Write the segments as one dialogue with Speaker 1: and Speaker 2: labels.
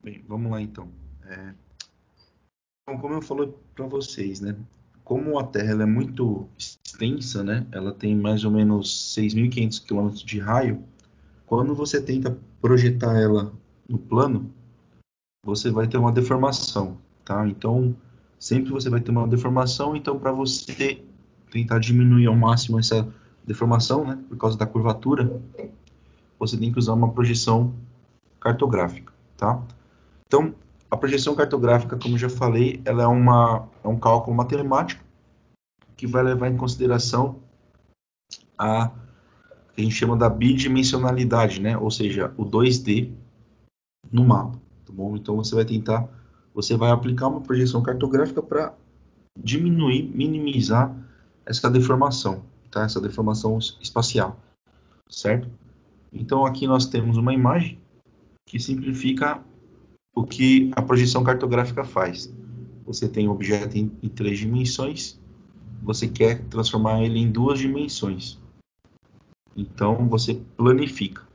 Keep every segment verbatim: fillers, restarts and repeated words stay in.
Speaker 1: Bem, vamos lá então. É, então, como eu falei para vocês, né? Como a Terra ela é muito extensa, né? Ela tem mais ou menos seis mil e quinhentos quilômetros de raio. Quando você tenta projetar ela no plano, você vai ter uma deformação, tá? Então, sempre você vai ter uma deformação. Então, para você tentar diminuir ao máximo essa deformação, né? Por causa da curvatura, você tem que usar uma projeção cartográfica, tá? Então, a projeção cartográfica, como eu já falei, ela é, uma, é um cálculo matemático que vai levar em consideração a que a gente chama da bidimensionalidade, né? Ou seja, o dois D no mapa, tá bom? Então você vai tentar, você vai aplicar uma projeção cartográfica para diminuir, minimizar essa deformação, tá? Essa deformação espacial, certo? Então aqui nós temos uma imagem que simplifica o que a projeção cartográfica faz. Você tem um objeto em, em três dimensões, você quer transformar ele em duas dimensões. Então você planifica.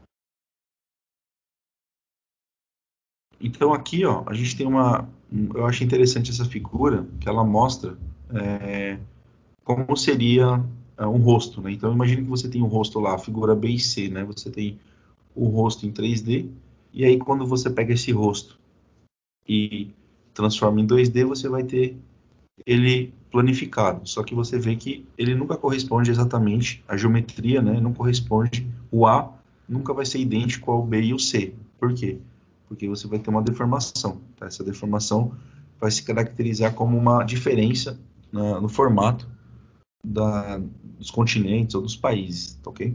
Speaker 1: Então aqui, ó, a gente tem uma, eu acho interessante essa figura que ela mostra é, como seria é, um rosto, né? Então imagine que você tem um rosto lá, a figura B e C, né? Você tem o rosto em três D e aí quando você pega esse rosto e transforma em dois D, você vai ter ele planificado. Só que você vê que ele nunca corresponde exatamente, a geometria, né? Não corresponde, o A nunca vai ser idêntico ao B e o C. Por quê? Porque você vai ter uma deformação. Tá? Essa deformação vai se caracterizar como uma diferença na, no formato da, dos continentes ou dos países, tá ok?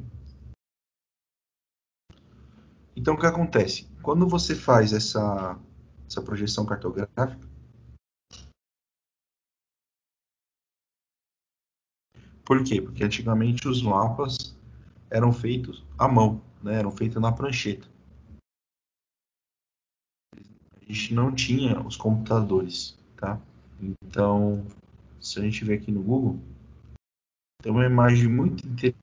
Speaker 1: Então, o que acontece? Quando você faz essa, essa projeção cartográfica, por quê? Porque antigamente os mapas eram feitos à mão, né? Eram feitos na prancheta. A gente não tinha os computadores, tá? Então, se a gente ver aqui no Google, tem uma imagem muito interessante,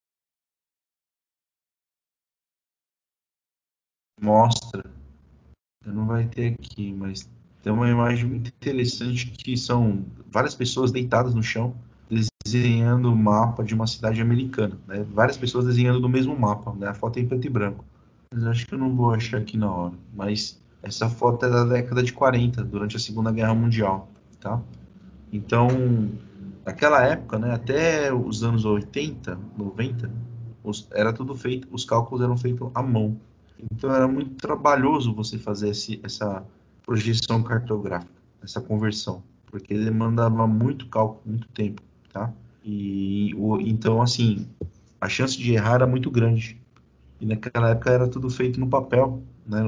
Speaker 1: mostra, não vai ter aqui, mas tem uma imagem muito interessante que são várias pessoas deitadas no chão desenhando o mapa de uma cidade americana, né? Várias pessoas desenhando do mesmo mapa, né? A foto é em preto e branco. Mas acho que eu não vou achar aqui na hora. Mas essa foto é da década de quarenta, durante a Segunda Guerra Mundial, tá? Então, naquela época, né, até os anos oitenta, noventa, os, era tudo feito, os cálculos eram feitos à mão. Então era muito trabalhoso você fazer esse, essa projeção cartográfica, essa conversão, porque demandava muito cálculo, muito tempo, tá? E o, então assim, a chance de errar era muito grande. E naquela época era tudo feito no papel, né?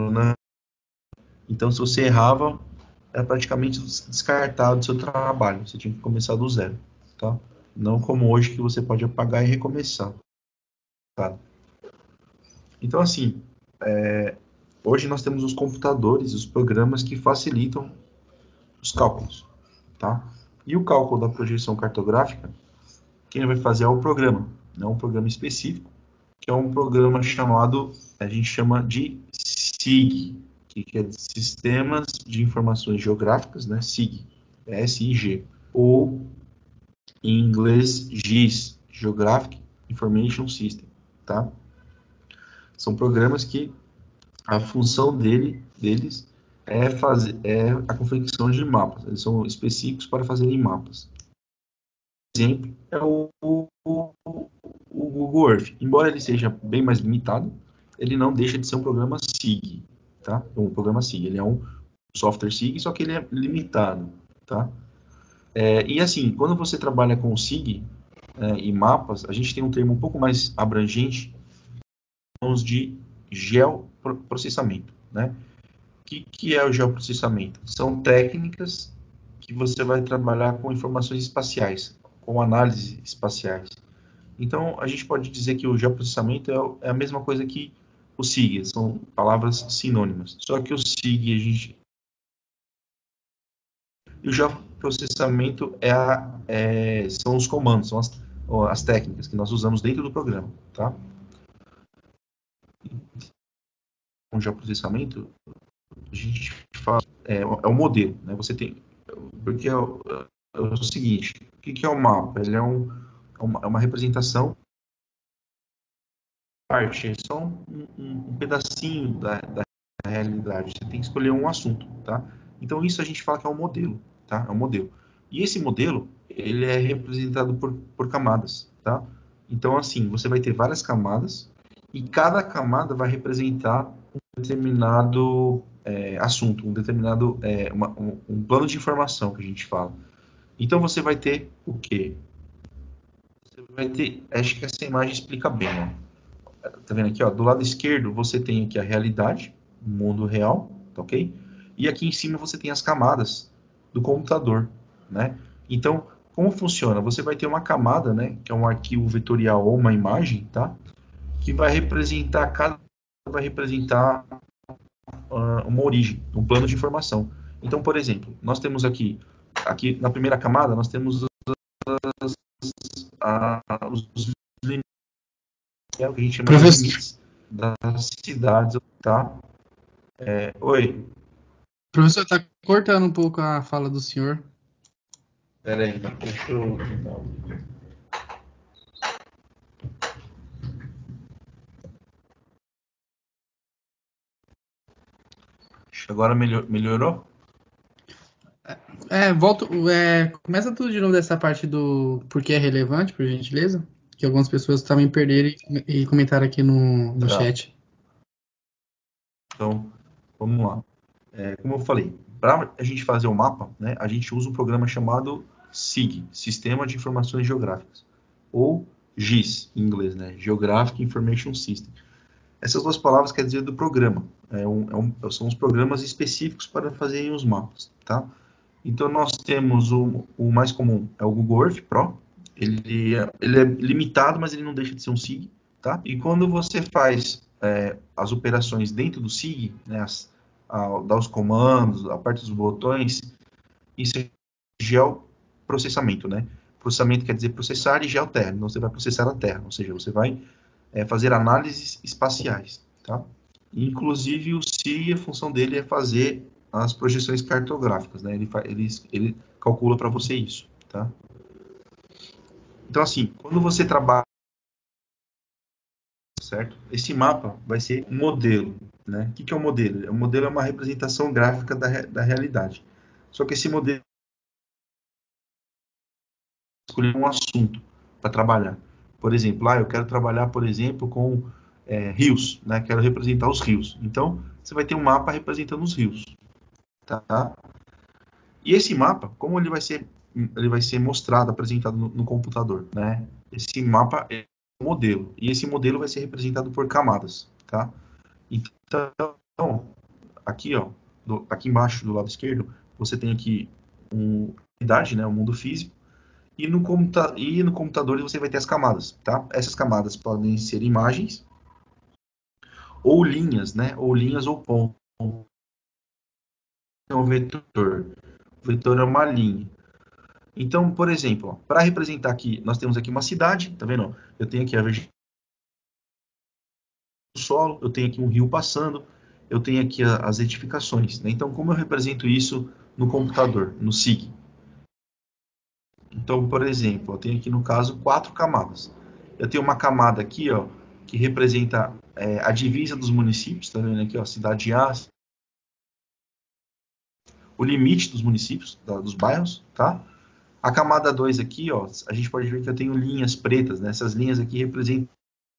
Speaker 1: Então se você errava, era praticamente descartado do seu trabalho. Você tinha que começar do zero, tá? Não como hoje que você pode apagar e recomeçar, tá? Então assim, hoje nós temos os computadores, os programas que facilitam os cálculos, tá? E o cálculo da projeção cartográfica, quem vai fazer é o programa, é um programa específico, que é um programa chamado, a gente chama de S I G, que é Sistemas de Informações Geográficas, né? S I G, S I G, ou em inglês G I S, Geographic Information System, tá? São programas que a função dele, deles é, fazer, é a confecção de mapas. Eles são específicos para fazerem mapas. Exemplo é o, o, o, Google Earth. Embora ele seja bem mais limitado, ele não deixa de ser um programa S I G, tá? Um programa S I G. Ele é um software S I G, só que ele é limitado, tá? É, e assim, quando você trabalha com S I G é, e mapas, a gente tem um termo um pouco mais abrangente, de geoprocessamento, né? O que, que é o geoprocessamento? São técnicas que você vai trabalhar com informações espaciais, com análise espaciais. Então, a gente pode dizer que o geoprocessamento é, é a mesma coisa que o S I G, são palavras sinônimas. Só que o S I G, a gente... E o geoprocessamento é a, é, são os comandos, são as, as técnicas que nós usamos dentro do programa, tá? Com geoprocessamento, a gente fala, é, é o modelo, né? Você tem, porque é o, é o seguinte, o que, que é o mapa? Ele é, um, é uma, é uma representação, parte, é só um, um, um pedacinho da, da realidade. Você tem que escolher um assunto, tá? Então isso a gente fala que é um modelo, tá? É um modelo. E esse modelo, ele é representado por, por camadas, tá? Então assim, você vai ter várias camadas e cada camada vai representar um determinado é, assunto, um determinado é, uma, um, um plano de informação que a gente fala. Então você vai ter o quê? Você vai ter, acho que essa imagem explica bem, ó. Tá vendo aqui, ó? Do lado esquerdo você tem aqui a realidade, o mundo real, tá ok? E aqui em cima você tem as camadas do computador, né? Então, como funciona? Você vai ter uma camada, né? Que é um arquivo vetorial ou uma imagem, tá? Que vai representar cada vai representar uh, uma origem, um plano de informação. Então, por exemplo, nós temos aqui, aqui na primeira camada nós temos as, a, os limites, que é o que a gente chama de
Speaker 2: Professor,
Speaker 1: limites das cidades, tá? É, oi,
Speaker 2: professor, tá cortando um pouco a fala do senhor.
Speaker 1: pera aí, deixa eu... Agora melhor, melhorou?
Speaker 2: É, volto, é, começa tudo de novo dessa parte do porquê é relevante, por gentileza, que algumas pessoas também perderam e, e comentaram aqui no, no
Speaker 1: Tá,
Speaker 2: chat.
Speaker 1: então vamos lá. É, como eu falei, para a gente fazer o mapa, né, a gente usa um programa chamado S I G, Sistema de Informações Geográficas, ou G I S, em inglês, né, Geographic Information System. Essas duas palavras querem dizer do programa. É um, é um, são os programas específicos para fazerem os mapas, tá? Então nós temos o, o mais comum, é o Google Earth Pro. Ele é, ele é limitado, mas ele não deixa de ser um S I G, tá? E quando você faz é, as operações dentro do S I G, né, as, a, dá os comandos, aperta os botões, isso é geoprocessamento, né? Processamento quer dizer processar e geoterra. Então você vai processar a Terra, ou seja, você vai é, fazer análises espaciais, tá? Inclusive o S I G, a função dele é fazer as projeções cartográficas, né? Ele, ele, ele calcula para você isso, tá? Então, assim, quando você trabalha, certo? Esse mapa vai ser um modelo, né? O que, que é um modelo? O modelo é uma representação gráfica da, da realidade. Só que esse modelo escolher um assunto para trabalhar. Por exemplo, ah, eu quero trabalhar, por exemplo, com é, rios, né? Quero representar os rios. Então, você vai ter um mapa representando os rios, tá? E esse mapa, como ele vai ser, ele vai ser mostrado, apresentado no, no computador, né? Esse mapa é um modelo e esse modelo vai ser representado por camadas, tá? Então, aqui, ó, do, aqui embaixo do lado esquerdo, você tem aqui um realidade, né? O mundo físico. E no, computa e no computador você vai ter as camadas, tá? Essas camadas podem ser imagens ou linhas, né? Ou linhas ou pontos. É um vetor. O vetor é uma linha. Então, por exemplo, para representar aqui, nós temos aqui uma cidade, tá vendo? Eu tenho aqui a vegetação do solo, eu tenho aqui um rio passando, eu tenho aqui a, as edificações, né? Então, como eu represento isso no computador, no S I G? Então, por exemplo, eu tenho aqui no caso quatro camadas. Eu tenho uma camada aqui, ó, que representa é, a divisa dos municípios, tá vendo aqui, ó, cidade A, o limite dos municípios, da, dos bairros, tá? A camada dois aqui, ó, a gente pode ver que eu tenho linhas pretas, né? Essas linhas aqui representam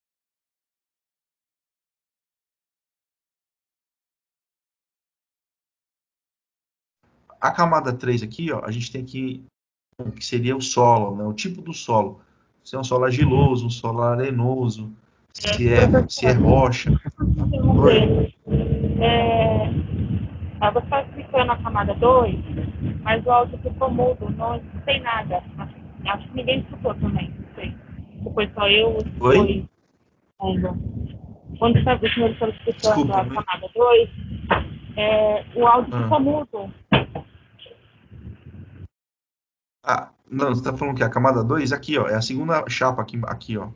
Speaker 1: a camada três aqui, ó, a gente tem aqui que seria o solo, né? O tipo do solo. Se é um solo argiloso, um solo arenoso, se é, se é rocha. Oi?
Speaker 3: É, ah, você está explicando a camada dois, mas o áudio ficou mudo, não escutei nada. Acho, acho que ninguém escutou também, não sei. Se foi só eu ou se
Speaker 1: Oi?
Speaker 3: foi mundo. Quando o senhor estava explicando
Speaker 1: Desculpa.
Speaker 3: a camada dois, é, o áudio
Speaker 1: Ah.
Speaker 3: ficou mudo.
Speaker 1: Ah, não, você está falando que a camada dois aqui, ó, é a segunda chapa aqui, aqui, ó.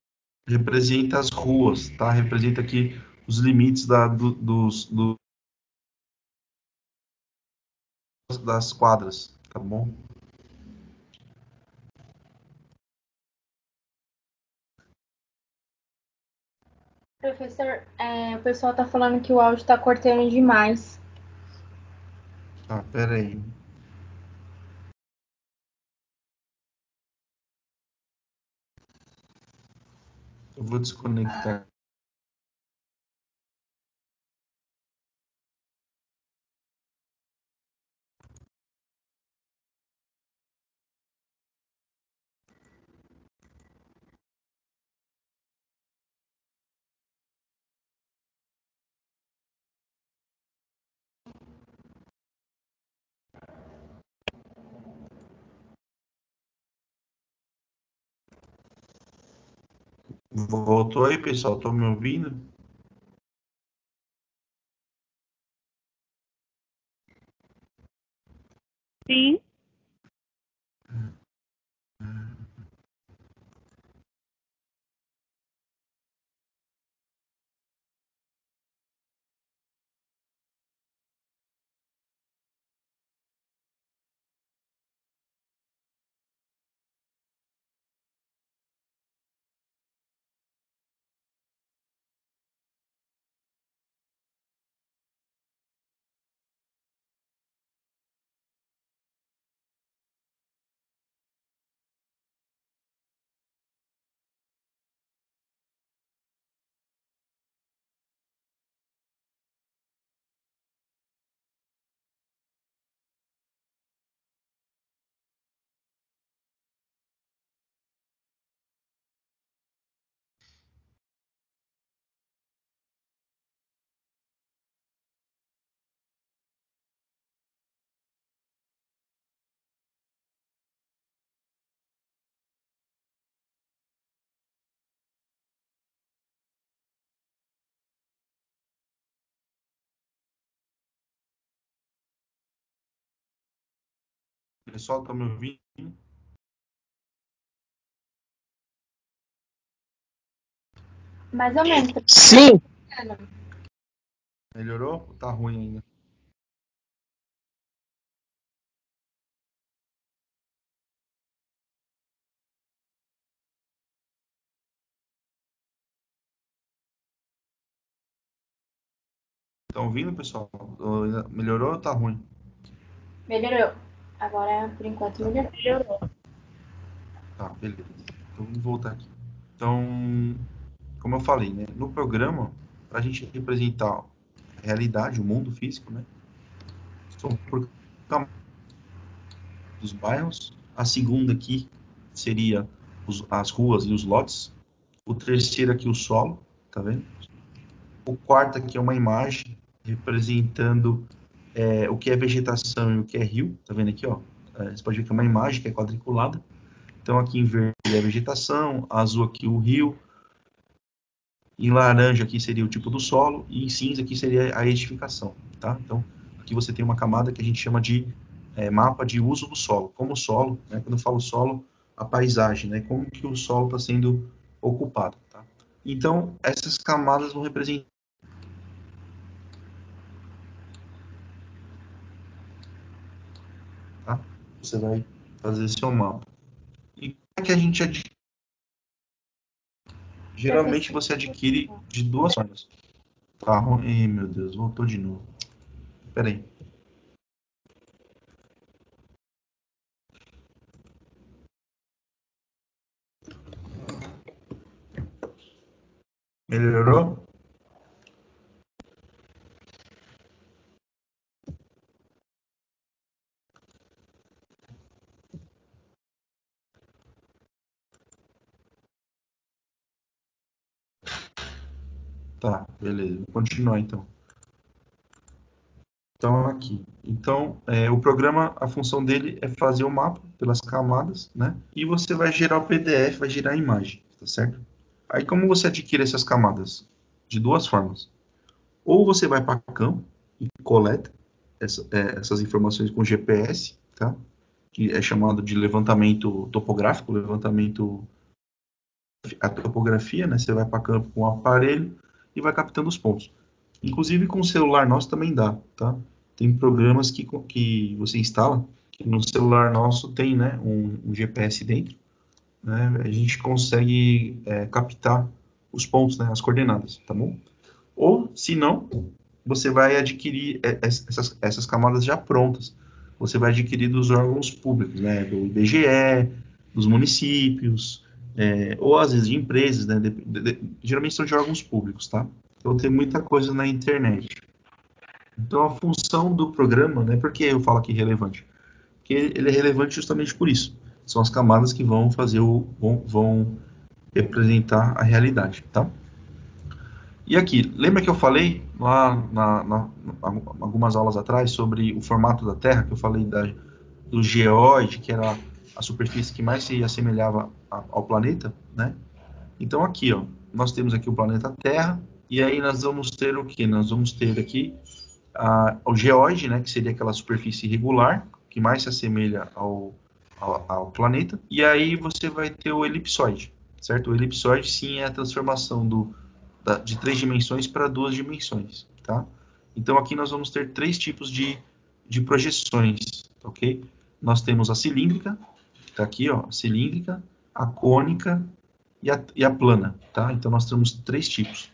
Speaker 1: Representa as ruas, tá? Representa aqui os limites da, do, dos, do, das quadras, tá bom?
Speaker 3: Professor, é, o pessoal tá falando que o áudio tá cortando demais.
Speaker 1: Tá, pera aí. Eu vou desconectar. Voltou aí, pessoal? Estão me ouvindo?
Speaker 3: Sim.
Speaker 1: Pessoal, estão me ouvindo?
Speaker 3: Mais ou menos.
Speaker 2: Sim.
Speaker 1: Melhorou ou tá ruim ainda? Estão ouvindo, pessoal? Melhorou ou tá ruim?
Speaker 3: Melhorou. Agora, por enquanto, melhorou. Melhorou.
Speaker 1: Tá, beleza. Então vamos voltar aqui. Então, como eu falei, né? No programa, para a gente representar a realidade, o mundo físico, né? São por camadas dos bairros. A segunda aqui seria os, as ruas e os lotes. O terceiro aqui, o solo, tá vendo? O quarto aqui é uma imagem representando é, o que é vegetação e o que é rio, tá vendo aqui, ó? É, você pode ver que é uma imagem que é quadriculada. Então aqui em verde é a vegetação, azul aqui o rio, em laranja aqui seria o tipo do solo e em cinza aqui seria a edificação, tá? Então aqui você tem uma camada que a gente chama de é, mapa de uso do solo. Como o solo, né, quando eu falo solo, a paisagem, né? Como que o solo está sendo ocupado, tá? Então essas camadas vão representar, tá? Você vai fazer seu mapa. E como é que a gente adquire? Geralmente você adquire de duas formas. Tá ruim, meu Deus, voltou de novo. Espera aí. Melhorou? Tá, beleza. Vou continuar então. Então, aqui. Então, é, o programa, a função dele é fazer o mapa pelas camadas, né? E você vai gerar o P D F, vai gerar a imagem, tá certo? Aí, como você adquire essas camadas? De duas formas. Ou você vai para campo e coleta essa, é, essas informações com G P S, tá? Que é chamado de levantamento topográfico, levantamento, a topografia, né? Você vai para campo com o aparelho e vai captando os pontos. Inclusive com o celular nosso também dá, tá? tem programas que, que você instala, que no celular nosso tem, né, um, um G P S dentro, né, a gente consegue é, captar os pontos, né, as coordenadas, tá bom? Ou, se não, você vai adquirir essas, essas camadas já prontas. Você vai adquirir dos órgãos públicos, né, do I B G E, dos municípios, é, ou às vezes de empresas, né, de, de, de, geralmente são de órgãos públicos, tá? Então tem muita coisa na internet. Então a função do programa, né, por que eu falo aqui relevante? Porque ele é relevante justamente por isso. São as camadas que vão fazer o, vão, vão representar a realidade, tá? E aqui, lembra que eu falei lá na, na, algumas aulas atrás sobre o formato da Terra, que eu falei da, do geóide, que era a superfície que mais se assemelhava a, ao planeta, né? Então aqui, ó, nós temos aqui o planeta Terra, e aí nós vamos ter o que? Nós vamos ter aqui a, o geóide, né, que seria aquela superfície irregular, que mais se assemelha ao, ao, ao planeta, e aí você vai ter o elipsoide, certo? O elipsoide, sim, é a transformação do de três dimensões para duas dimensões, tá? Então aqui nós vamos ter três tipos de, de projeções, ok? Nós temos a cilíndrica, que está aqui, ó, a cilíndrica, a cônica e a, e a plana, tá? Então nós temos três tipos.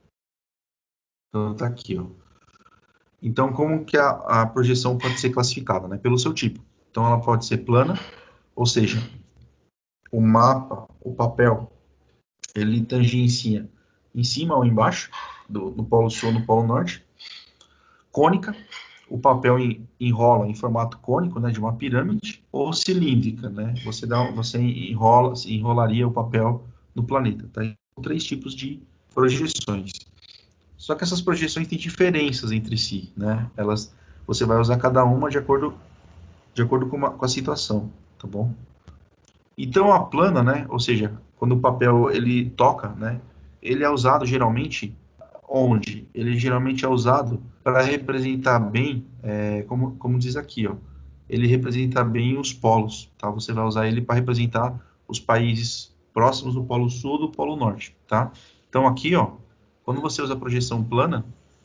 Speaker 1: Então tá aqui, ó. Então como que a, a projeção pode ser classificada, né? Pelo seu tipo. Então ela pode ser plana, ou seja, o mapa, o papel, ele tangencia em cima ou embaixo, do, no polo sul ou no polo norte. Cônica, o papel enrola em formato cônico, né, de uma pirâmide, ou cilíndrica, né, você, dá, você enrola, enrolaria o papel no planeta. Tá? São três tipos de projeções. Só que essas projeções têm diferenças entre si, né? Elas, você vai usar cada uma de acordo, de acordo com, uma, com a situação, tá bom? Então a plana, né, ou seja, quando o papel ele toca, né, ele é usado geralmente onde? Ele geralmente é usado para representar bem, é, como, como diz aqui, ó, ele representa bem os polos, tá? Você vai usar ele para representar os países próximos do polo sul e do polo norte, tá? Então aqui, ó, quando você usa a projeção plana,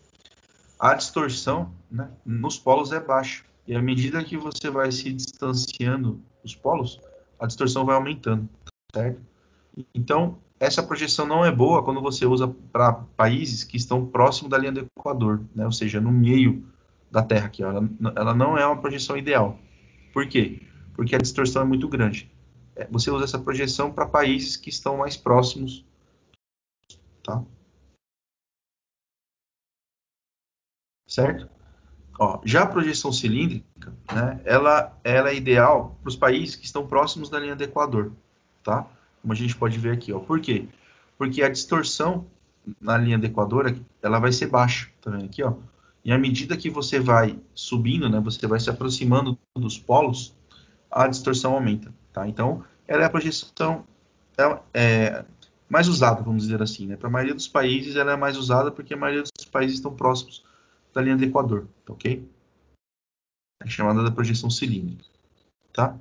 Speaker 1: a distorção, né, nos polos é baixa. E à medida que você vai se distanciando dos polos, a distorção vai aumentando, certo? Então, essa projeção não é boa quando você usa para países que estão próximo da linha do Equador, né? Ou seja, no meio da Terra aqui, ó. Ela, ela não é uma projeção ideal. Por quê? Porque a distorção é muito grande. Você usa essa projeção para países que estão mais próximos, tá? Certo? Ó, já a projeção cilíndrica, né, ela, ela é ideal para os países que estão próximos da linha do Equador, tá? Como a gente pode ver aqui, ó. Por quê? Porque a distorção na linha do Equador, ela vai ser baixa, tá vendo aqui, ó? E à medida que você vai subindo, né, você vai se aproximando dos polos, a distorção aumenta, tá? Então, ela é a projeção é, é, mais usada, vamos dizer assim, né? Para a maioria dos países, ela é mais usada porque a maioria dos países estão próximos da linha do Equador, ok? É chamada da projeção cilíndrica, tá?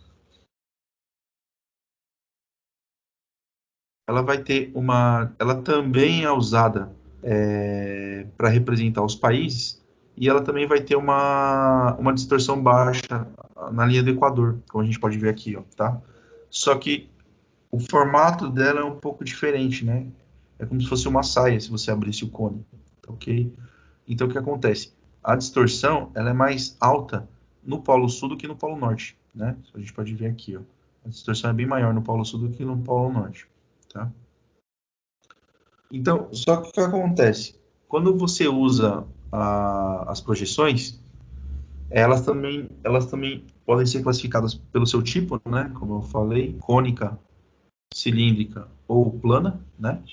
Speaker 1: Ela vai ter uma, ela também é usada é, para representar os países e ela também vai ter uma, uma distorção baixa na linha do Equador, como a gente pode ver aqui, ó, tá? Só que o formato dela é um pouco diferente, né? É como se fosse uma saia, se você abrisse o cone, ok? Então, o que acontece? A distorção, ela é mais alta no Polo Sul do que no Polo Norte, né? A gente pode ver aqui, ó. A distorção é bem maior no Polo Sul do que no Polo Norte, tá? Então, só que o que acontece? Quando você usa a, as projeções, elas também, elas também podem ser classificadas pelo seu tipo, né? Como eu falei, cônica, cilíndrica ou plana, né?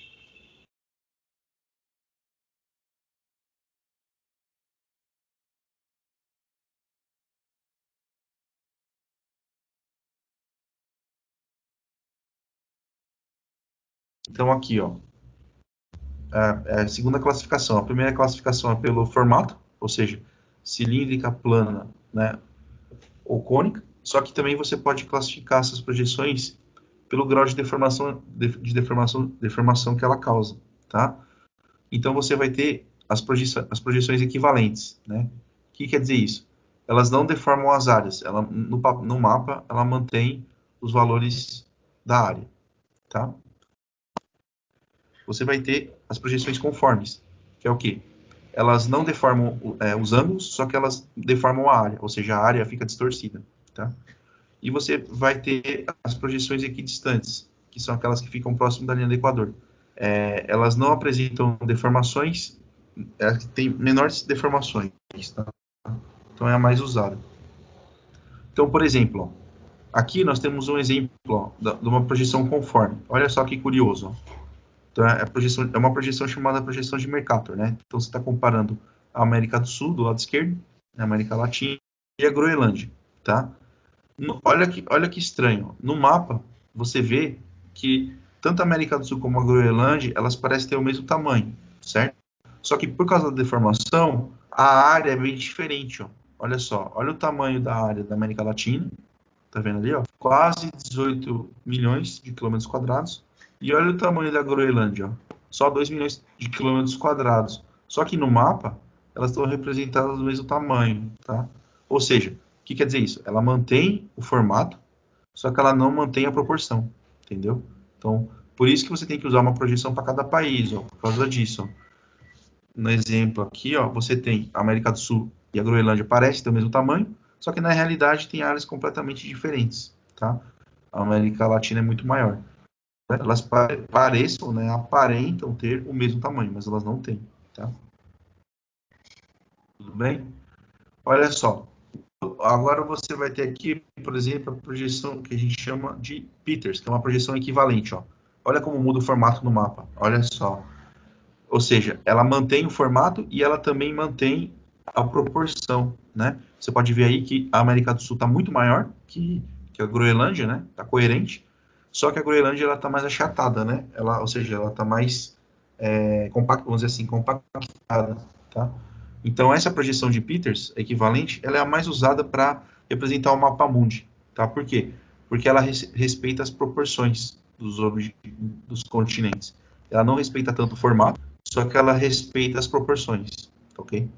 Speaker 1: Então aqui, ó, a, a segunda classificação. A primeira classificação é pelo formato, ou seja, cilíndrica, plana, né, ou cônica. Só que também você pode classificar essas projeções pelo grau de deformação, de, de deformação, deformação que ela causa, tá? Então você vai ter as, proje as projeções equivalentes, né, que quer dizer isso? Elas não deformam as áreas. Ela, no, no mapa, ela mantém os valores da área, tá? Você vai ter as projeções conformes, que é o quê? Elas não deformam é, os ângulos, só que elas deformam a área, ou seja, a área fica distorcida, tá? E você vai ter as projeções equidistantes, que são aquelas que ficam próximo da linha do equador. É, elas não apresentam deformações, elas têm menores deformações, tá? Então é a mais usada. Então, por exemplo, ó, aqui nós temos um exemplo ó, de uma projeção conforme. Olha só que curioso. Ó. Então é, projeção, é uma projeção chamada projeção de Mercator, né? Então você está comparando a América do Sul, do lado esquerdo, a América Latina e a Groenlândia, tá? No, olha, que, olha que estranho. No mapa, você vê que tanto a América do Sul como a Groenlândia, elas parecem ter o mesmo tamanho, certo? Só que por causa da deformação, a área é bem diferente, ó. Olha só, olha o tamanho da área da América Latina, tá vendo ali, ó? Quase dezoito milhões de quilômetros quadrados. E olha o tamanho da Groenlândia, ó. Só dois milhões de quilômetros quadrados. Só que no mapa, elas estão representadas do mesmo tamanho, tá? Ou seja, o que quer dizer isso? Ela mantém o formato, só que ela não mantém a proporção, entendeu? Então, por isso que você tem que usar uma projeção para cada país, ó, por causa disso, ó. No exemplo aqui, ó, você tem a América do Sul e a Groenlândia parecem ter o mesmo tamanho, só que na realidade tem áreas completamente diferentes, tá? A América Latina é muito maior. Elas pareçam, né, aparentam ter o mesmo tamanho, mas elas não têm, tá? Tudo bem? Olha só. Agora você vai ter aqui, por exemplo, a projeção que a gente chama de Peters, que é uma projeção equivalente, ó. Olha como muda o formato no mapa. Olha só. Ou seja, ela mantém o formato e ela também mantém a proporção, né? Você pode ver aí que a América do Sul está muito maior que, que a Groenlândia, né? Está coerente. Só que a Groenlândia ela está mais achatada, né? Ela, ou seja, ela está mais é, compacta, vamos dizer assim, compactada, tá? Então essa projeção de Peters equivalente, ela é a mais usada para representar o mapa mundi, tá? Por quê? Porque ela res, respeita as proporções dos, dos continentes. Ela não respeita tanto o formato, só que ela respeita as proporções, ok?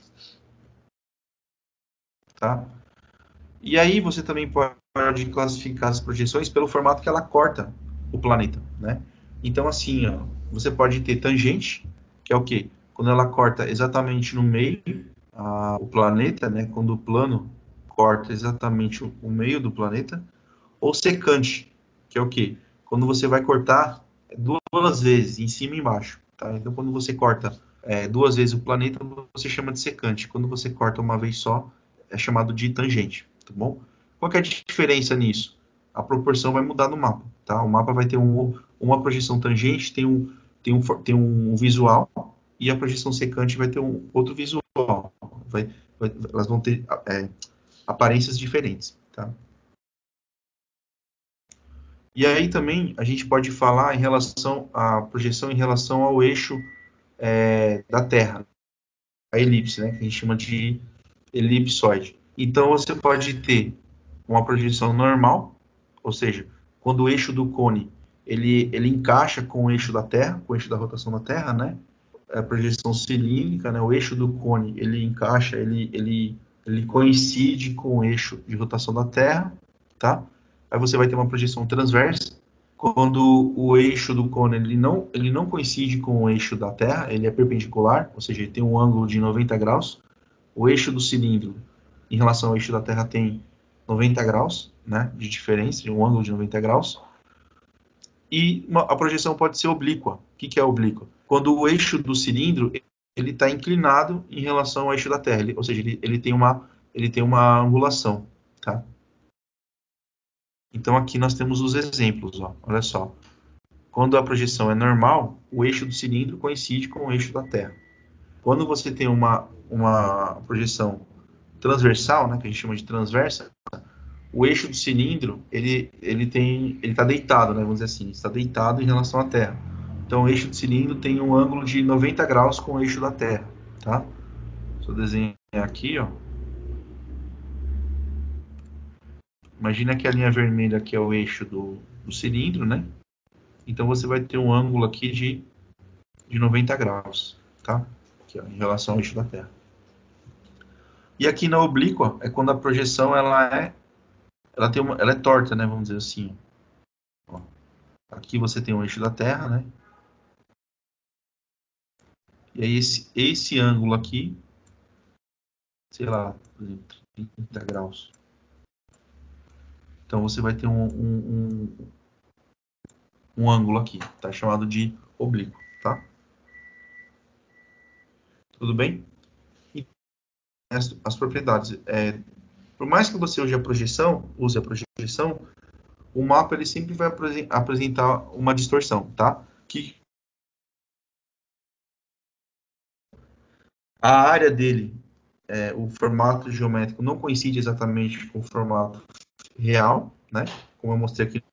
Speaker 1: Tá? E aí você também pode classificar as projeções pelo formato que ela corta o planeta, né? Então assim, ó, você pode ter tangente, que é o quê? Quando ela corta exatamente no meio a, o planeta, né? Quando o plano corta exatamente o, o meio do planeta, ou secante, que é o quê? Quando você vai cortar duas vezes, em cima e embaixo. Tá? Então, quando você corta é, duas vezes o planeta, você chama de secante. Quando você corta uma vez só, é chamado de tangente. Tá bom? Qual que é a diferença nisso? A proporção vai mudar no mapa. Tá? O mapa vai ter um, uma projeção tangente, tem um, tem, um, tem um visual, e a projeção secante vai ter um outro visual. Vai, vai, elas vão ter é, aparências diferentes. Tá? E aí também a gente pode falar em relação à projeção em relação ao eixo é, da Terra, a elipse, né, que a gente chama de elipsoide. Então você pode ter uma projeção normal, ou seja, quando o eixo do cone ele, ele encaixa com o eixo da Terra, com o eixo da rotação da Terra, né? A projeção cilíndrica, né? O eixo do cone ele encaixa, ele, ele, ele coincide com o eixo de rotação da Terra, tá? Aí você vai ter uma projeção transversa, quando o eixo do cone ele não, ele não coincide com o eixo da Terra, ele é perpendicular, ou seja, ele tem um ângulo de noventa graus. O eixo do cilindro, em relação ao eixo da Terra, tem noventa graus, né, de diferença, um ângulo de noventa graus. E uma, a projeção pode ser oblíqua. O que, que é oblíqua? Quando o eixo do cilindro ele está inclinado em relação ao eixo da Terra, ele, ou seja, ele, ele, tem uma, ele tem uma angulação, tá? Então aqui nós temos os exemplos, ó. Olha só. Quando a projeção é normal, o eixo do cilindro coincide com o eixo da Terra. Quando você tem uma, uma projeção transversal, né, que a gente chama de transversa, o eixo do cilindro ele ele tem ele está deitado, né, vamos dizer assim, está deitado em relação à Terra. Então o eixo do cilindro tem um ângulo de noventa graus com o eixo da Terra, tá? Se eu desenhar aqui, ó. Imagina que a linha vermelha aqui é o eixo do, do cilindro, né? Então você vai ter um ângulo aqui de, de noventa graus, tá? Aqui, ó, em relação ao eixo da Terra. E aqui na oblíqua é quando a projeção ela é, ela tem uma, ela é torta, né? Vamos dizer assim. Ó. Aqui você tem o eixo da Terra, né? E aí esse, esse ângulo aqui, sei lá, por exemplo, trinta graus. Então você vai ter um, um, um, um ângulo aqui, tá? Chamado de oblíquo, tá? Tudo bem? E as, as propriedades. É, por mais que você use a projeção, use a projeção, o mapa ele sempre vai apresentar uma distorção, tá? Que a área dele, é, o formato geométrico não coincide exatamente com o formato real, né? Como eu mostrei aqui.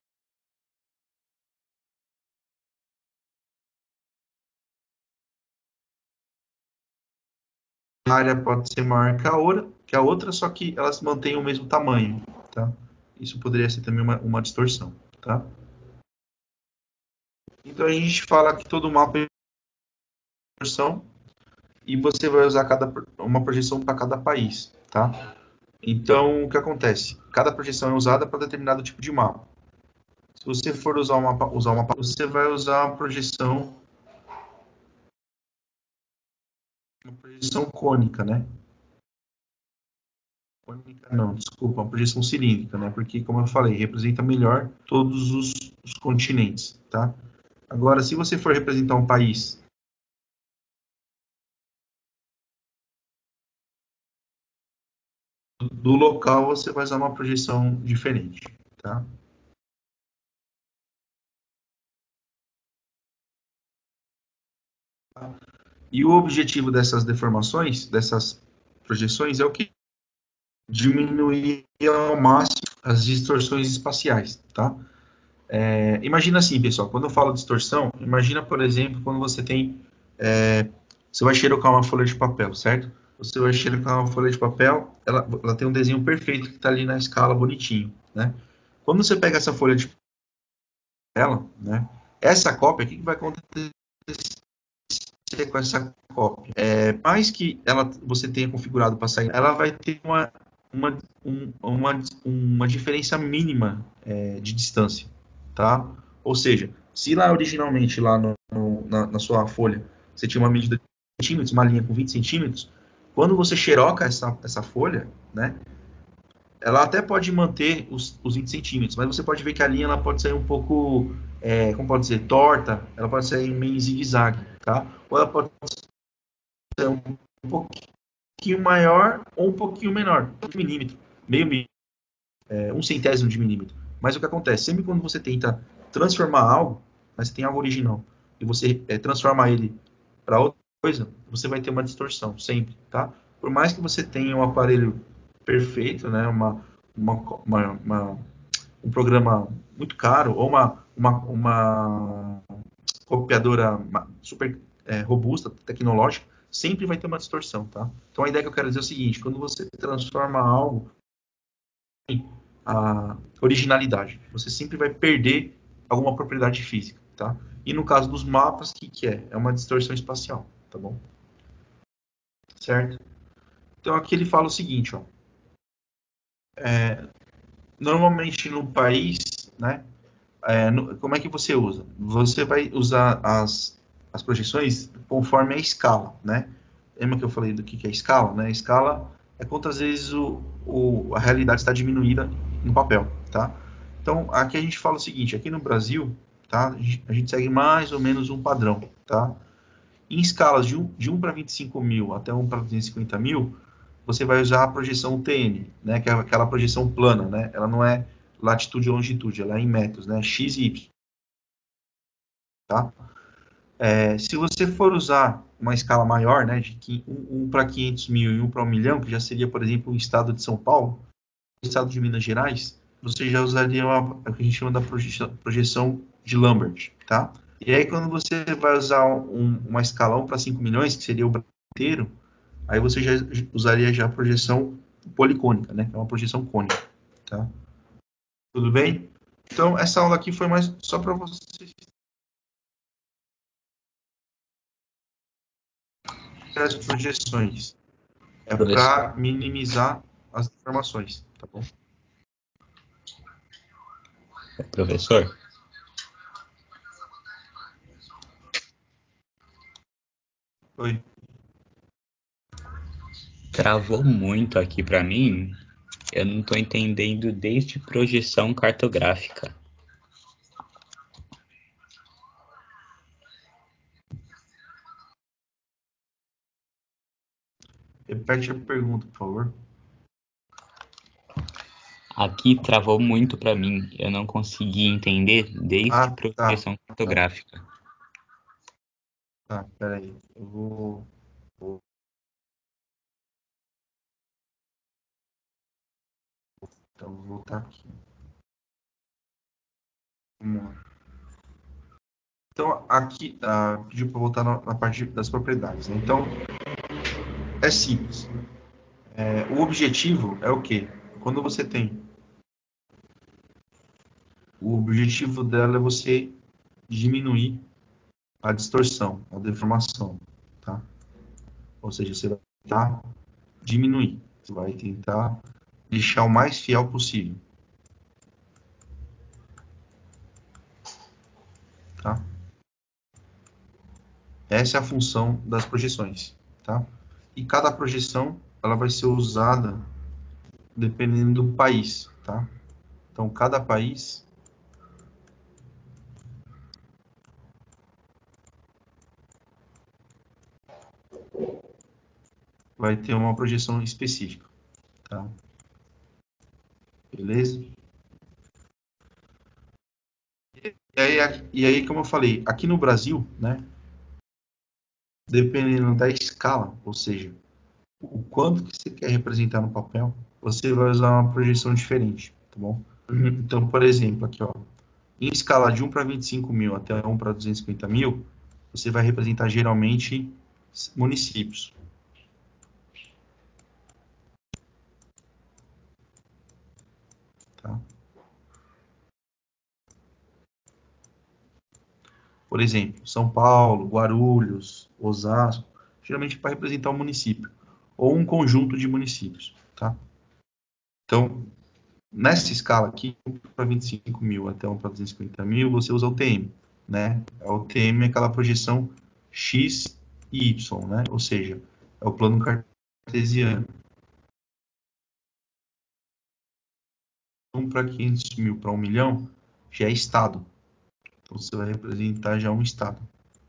Speaker 1: A área pode ser maior que a outra, que a outra, só que elas mantêm o mesmo tamanho, tá? Isso poderia ser também uma, uma distorção, tá? Então a gente fala que todo mapa é distorção e você vai usar cada, uma projeção para cada país, tá? Então o que acontece? Cada projeção é usada para determinado tipo de mapa. Se você for usar uma, usar uma, você vai usar uma projeção, uma projeção cônica, né? Cônica não, desculpa, uma projeção cilíndrica, né? Porque, como eu falei, representa melhor todos os, os continentes, tá? Agora, se você for representar um país do local, você vai usar uma projeção diferente, tá? E o objetivo dessas deformações, dessas projeções, é o que? Diminuir ao máximo as distorções espaciais, tá? É, imagina assim, pessoal, quando eu falo distorção, imagina, por exemplo, quando você tem, é, você vai xerocar uma folha de papel, certo? Você vai xerocar uma folha de papel, ela, ela tem um desenho perfeito que está ali na escala, bonitinho, né? Quando você pega essa folha de papel, né? Essa cópia, o que, que vai acontecer com essa cópia? É, mais que ela, você tenha configurado para sair, ela vai ter uma, uma, um, uma, uma diferença mínima é, de distância, tá? Ou seja, se lá originalmente, lá no, no, na, na sua folha, você tinha uma medida de centímetros, uma linha com vinte centímetros, quando você xeroca essa, essa folha, né, ela até pode manter os, os vinte centímetros, mas você pode ver que a linha ela pode sair um pouco, é, como pode dizer, torta, ela pode sair meio em zigue-zague, tá? Ou ela pode ser um pouquinho maior ou um pouquinho menor, um milímetro, meio milímetro, é, um centésimo de milímetro. Mas o que acontece? Sempre quando você tenta transformar algo, mas você tem algo original, e você é, transforma ele para outra coisa, você vai ter uma distorção, sempre, tá? Por mais que você tenha um aparelho perfeito, né, uma, uma, uma, uma um programa muito caro, ou uma, uma, uma copiadora super é, robusta, tecnológica, sempre vai ter uma distorção, tá? Então a ideia que eu quero dizer é o seguinte, quando você transforma algo a originalidade. Você sempre vai perder alguma propriedade física, tá? E no caso dos mapas, o que, que é? É uma distorção espacial, tá bom? Certo? Então aqui ele fala o seguinte, ó. É, normalmente no país, né? É, no, como é que você usa? Você vai usar as, as projeções conforme a escala, né? Lembra que eu falei do que, que é escala, né? Escala é quantas vezes o, o, a realidade está diminuída no papel, tá? Então, aqui a gente fala o seguinte, aqui no Brasil, tá? A gente, a gente segue mais ou menos um padrão, tá? Em escalas de um, de um para vinte e cinco mil até um para duzentos e cinquenta mil, você vai usar a projeção T N, né? Que é aquela projeção plana, né? Ela não é latitude e longitude, ela é em metros, né? X e Y, tá? É, se você for usar uma escala maior, né, de um, um para quinhentos mil e um para um milhão, que já seria, por exemplo, o estado de São Paulo, o estado de Minas Gerais, você já usaria uma, o que a gente chama da projeção, projeção de Lambert, tá? E aí, quando você vai usar um, uma escala um para cinco milhões, que seria o Brasil inteiro, aí você já usaria já a projeção policônica, né, que é uma projeção cônica, tá? Tudo bem? Então, essa aula aqui foi mais só para vocês as projeções. É
Speaker 4: Professor.
Speaker 1: para minimizar as informações, tá bom?
Speaker 4: Professor,
Speaker 1: Oi.
Speaker 4: travou muito aqui para mim. Eu não estou entendendo desde projeção cartográfica.
Speaker 1: Repete a pergunta, por favor.
Speaker 4: Aqui travou muito para mim. Eu não consegui entender desde
Speaker 1: Ah, tá.
Speaker 4: projeção cartográfica.
Speaker 1: Tá, peraí. Eu vou... vou... Então, vou voltar aqui. Vamos lá. Então, aqui, ah, pediu para voltar na, na parte das propriedades, né? Então, é simples. É, o objetivo é o quê? Quando você tem... O objetivo dela é você diminuir a distorção, a deformação, tá? Ou seja, você vai tentar diminuir. Você vai tentar deixar o mais fiel possível. Tá? Essa é a função das projeções, tá? E cada projeção ela vai ser usada dependendo do país, tá? Então cada país vai ter uma projeção específica, tá? Beleza? E aí, e aí, como eu falei, aqui no Brasil, né? Dependendo da escala, ou seja, o quanto que você quer representar no papel, você vai usar uma projeção diferente, tá bom? Então, por exemplo, aqui, ó, em escala de um para vinte e cinco mil até um para duzentos e cinquenta mil, você vai representar geralmente municípios. Tá? Por exemplo, São Paulo, Guarulhos, Osasco, geralmente para representar um município ou um conjunto de municípios. Tá? Então, nessa escala aqui, um para vinte e cinco mil até um para duzentos e cinquenta mil, você usa o T M. Né? O T M é aquela projeção X e Y, né? Ou seja, é o plano cartesiano. um para quinhentos mil para um milhão já é estado. Então você vai representar já um estado.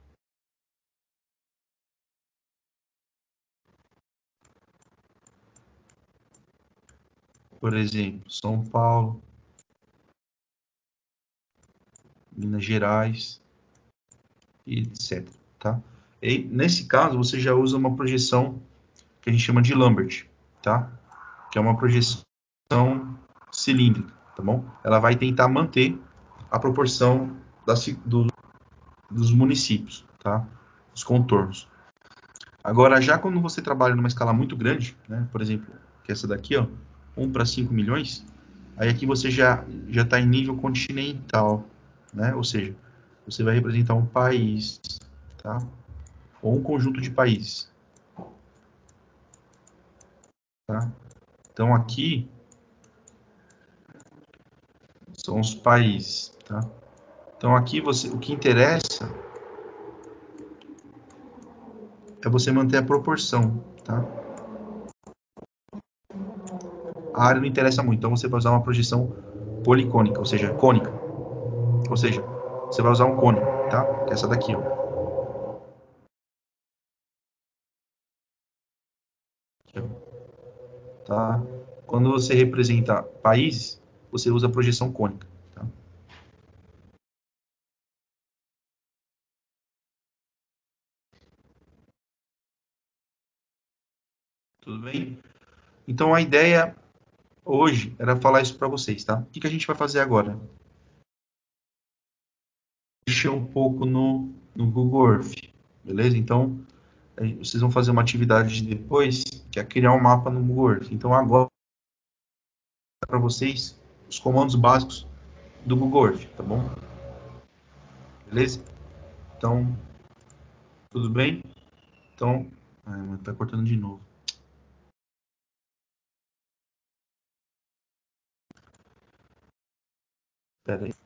Speaker 1: Por exemplo, São Paulo, Minas Gerais, e etcétera. Tá? E nesse caso, você já usa uma projeção que a gente chama de Lambert, tá? Que é uma projeção cilíndrica, tá bom? Ela vai tentar manter a proporção das, do, dos municípios, tá? Os contornos. Agora, já quando você trabalha numa escala muito grande, né? Por exemplo, que é essa daqui, ó, um para cinco milhões, aí aqui você já já está em nível continental, né? Ou seja, você vai representar um país, tá? Ou um conjunto de países, tá? Então aqui são os países, tá? Então aqui você, o que interessa é você manter a proporção, tá? A área não interessa muito, então você vai usar uma projeção policônica, ou seja, cônica. Ou seja, você vai usar um cone, tá? Que é essa daqui, ó. Tá? Quando você representa países, você usa a projeção cônica, tá? Tudo bem? Então a ideia hoje era falar isso para vocês, tá? O que, que a gente vai fazer agora? Mexer um pouco no, no Google Earth, beleza? Então vocês vão fazer uma atividade depois, que é criar um mapa no Google Earth. Então agora para vocês os comandos básicos do Google Earth, tá bom? Beleza? Então, tudo bem? Então, ai, tá cortando de novo. Espera aí.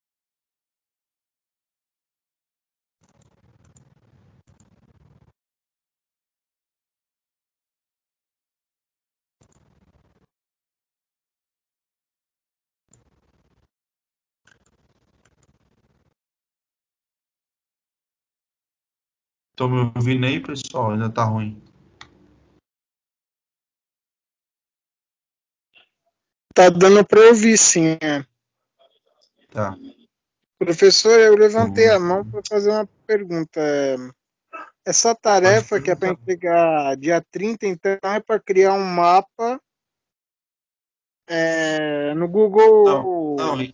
Speaker 1: Estão me ouvindo aí, pessoal? Ainda tá ruim.
Speaker 5: Tá dando para ouvir, sim. É.
Speaker 1: Tá.
Speaker 5: Professor, eu levantei a mão para fazer uma pergunta. Essa tarefa que é para entregar dia trinta, então, é para criar um mapa é, no Google
Speaker 1: Não, não,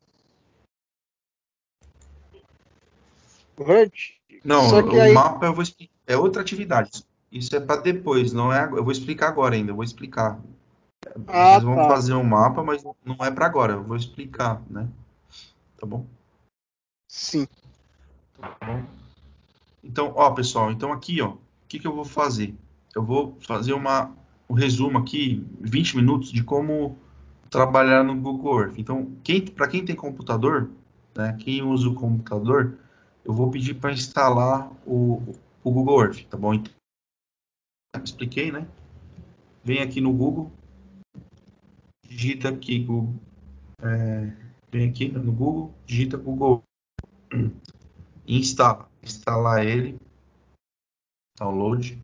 Speaker 5: Earth.
Speaker 1: não,
Speaker 5: Só que
Speaker 1: o
Speaker 5: aí.
Speaker 1: mapa eu vou explicar. É outra atividade. Isso é para depois, não é? Eu vou explicar agora ainda. Eu vou explicar.
Speaker 5: Ah,
Speaker 1: Vocês vão
Speaker 5: tá.
Speaker 1: fazer um mapa, mas não é para agora. Eu vou explicar, né? Tá bom?
Speaker 5: Sim.
Speaker 1: Tá bom? Então, ó, pessoal. Então aqui, ó, o que que eu vou fazer? Eu vou fazer uma um resumo aqui, vinte minutos de como trabalhar no Google Earth. Então, quem, para quem tem computador, né? Quem usa o computador, eu vou pedir para instalar o, o Google Earth, tá bom? Então, expliquei, né? Vem aqui no Google, digita aqui Google, é, vem aqui no Google, digita Google e instala, instalar ele, download.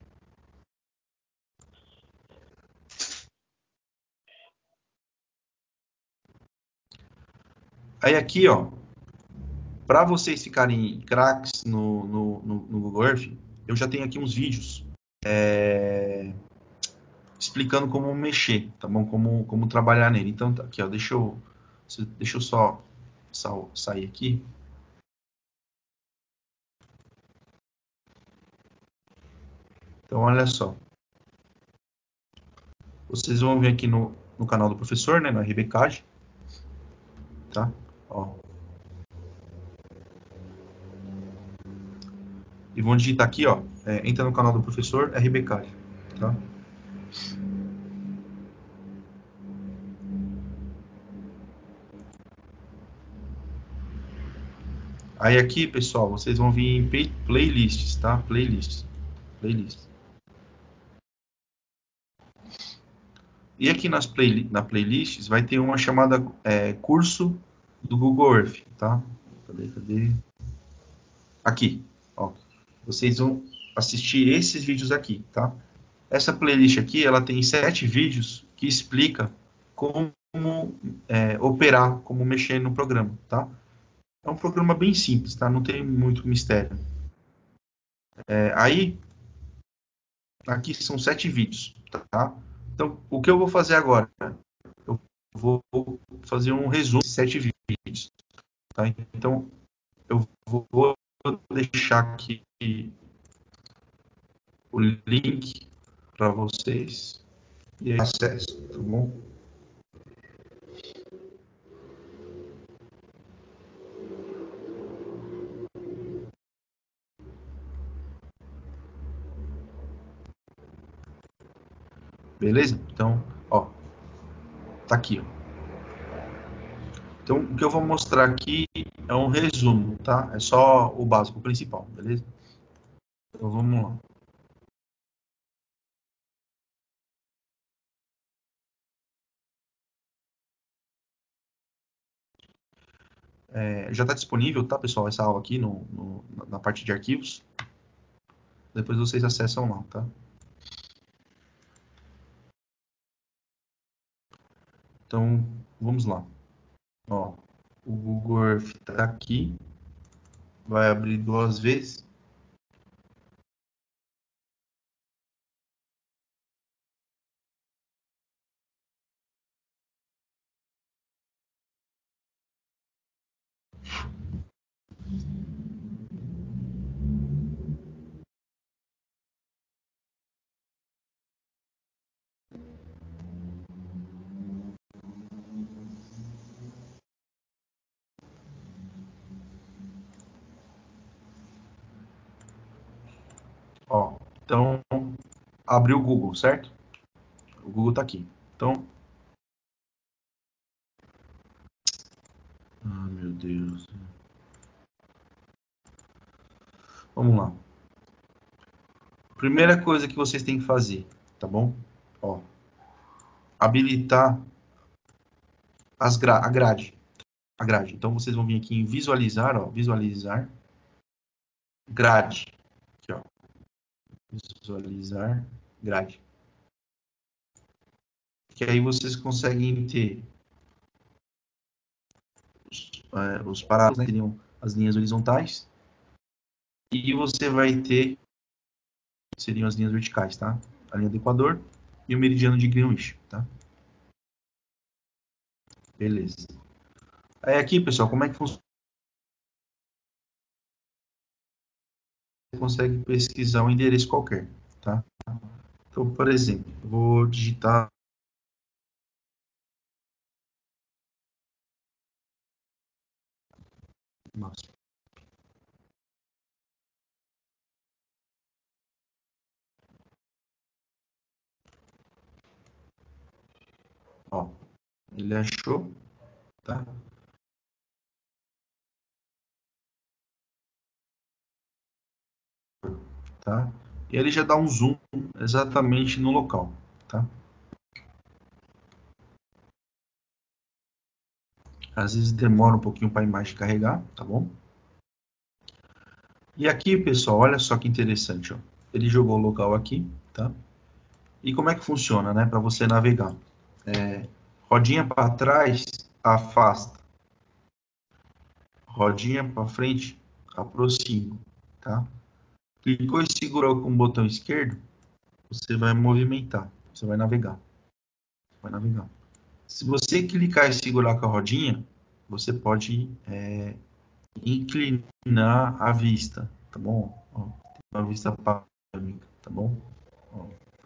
Speaker 1: Aí aqui, ó, para vocês ficarem craques no, no, no, no Google Earth, eu já tenho aqui uns vídeos é, explicando como mexer, tá bom? Como, como trabalhar nele. Então, tá aqui, ó, deixa eu, deixa eu só sair aqui. Então, olha só. Vocês vão vir aqui no, no canal do professor, né, no R B C A D, tá? Ó. E vão digitar aqui, ó, é, entra no canal do professor R B C A D, tá? Aí aqui, pessoal, vocês vão vir em play, playlists, tá? Playlists. Playlists. E aqui nas play, na playlists vai ter uma chamada é, curso do Google Earth, tá? Cadê, cadê? Aqui, ó. Vocês vão assistir esses vídeos aqui, tá? Essa playlist aqui, ela tem sete vídeos que explica como é, operar, como mexer no programa, tá? É um programa bem simples, tá? Não tem muito mistério. É, aí, aqui são sete vídeos, tá? Então, o que eu vou fazer agora? Eu vou fazer um resumo de sete vídeos, tá? Então, eu vou deixar aqui o link para vocês e acesso, tá bom? Beleza? Então, ó, tá aqui, ó. Então, o que eu vou mostrar aqui é um resumo, tá? É só o básico, o principal, beleza? Então, vamos lá. É, já está disponível, tá, pessoal, essa aula aqui no, no, na parte de arquivos. Depois vocês acessam lá, tá? Então, vamos lá. Ó, o Google Earth está aqui. Vai abrir duas vezes. Ó, então, abriu o Google, certo? O Google está aqui. Então, ah, meu Vamos lá. Primeira coisa que vocês têm que fazer, tá bom? Ó, habilitar as gra a grade. A grade. Então, vocês vão vir aqui em visualizar, ó, visualizar, grade. Aqui, ó. Visualizar, grade. Que aí vocês conseguem ter os, é, os parâmetros, né, que seriam as linhas horizontais, e você vai ter, seriam as linhas verticais, tá? A linha do Equador e o meridiano de Greenwich, tá? Beleza. Aí aqui, pessoal, como é que funciona? Você consegue pesquisar um endereço qualquer, tá? Então, por exemplo, eu vou digitar nossa. Ó, ele achou, tá? Tá? E ele já dá um zoom exatamente no local, tá? Às vezes demora um pouquinho para a imagem carregar, tá bom? E aqui, pessoal, olha só que interessante, ó. Ele jogou o local aqui, tá? E como é que funciona, né, para você navegar? É, rodinha para trás, afasta. Rodinha para frente, aproxima, tá? Clicou e segurou com o botão esquerdo, você vai movimentar, você vai navegar. Vai navegar. Se você clicar e segurar com a rodinha, você pode é, inclinar a vista, tá bom? Ó, uma vista panorâmica, tá bom? Ó.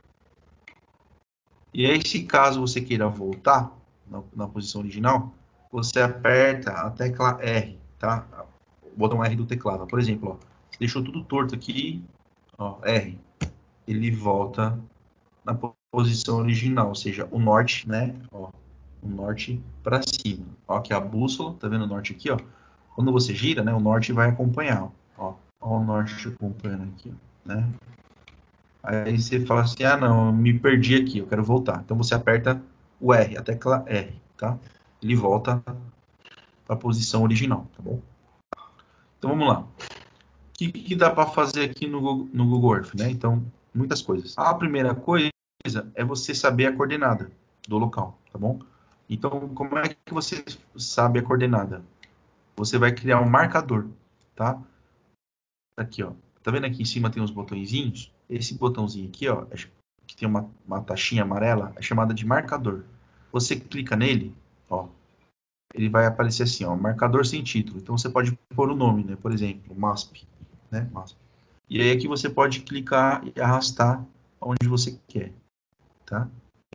Speaker 1: E aí, se caso você queira voltar na, na posição original, você aperta a tecla R, tá? O botão R do teclado. Por exemplo, ó, deixou tudo torto aqui, ó, R. Ele volta na posição original, ou seja, o norte, né? Ó, o norte para cima. Ó, aqui a bússola, tá vendo o norte aqui, ó? Quando você gira, né, o norte vai acompanhar, ó. Ó o norte acompanhando aqui, né? Aí você fala assim, ah, não, eu me perdi aqui, eu quero voltar. Então você aperta o R, a tecla R, tá? Ele volta para a posição original, tá bom? Então vamos lá. O que, que dá para fazer aqui no Google, no Google Earth, né? Então, muitas coisas. A primeira coisa é você saber a coordenada do local, tá bom? Então, como é que você sabe a coordenada? Você vai criar um marcador, tá? Aqui, ó. Tá vendo aqui em cima tem uns botõezinhos? Esse botãozinho aqui, ó, que tem uma, uma taxinha amarela, é chamada de marcador. Você clica nele, ó, ele vai aparecer assim, ó, marcador sem título. Então você pode pôr o nome, né? Por exemplo, M A S P, né? M A S P. E aí aqui você pode clicar e arrastar onde você quer, tá?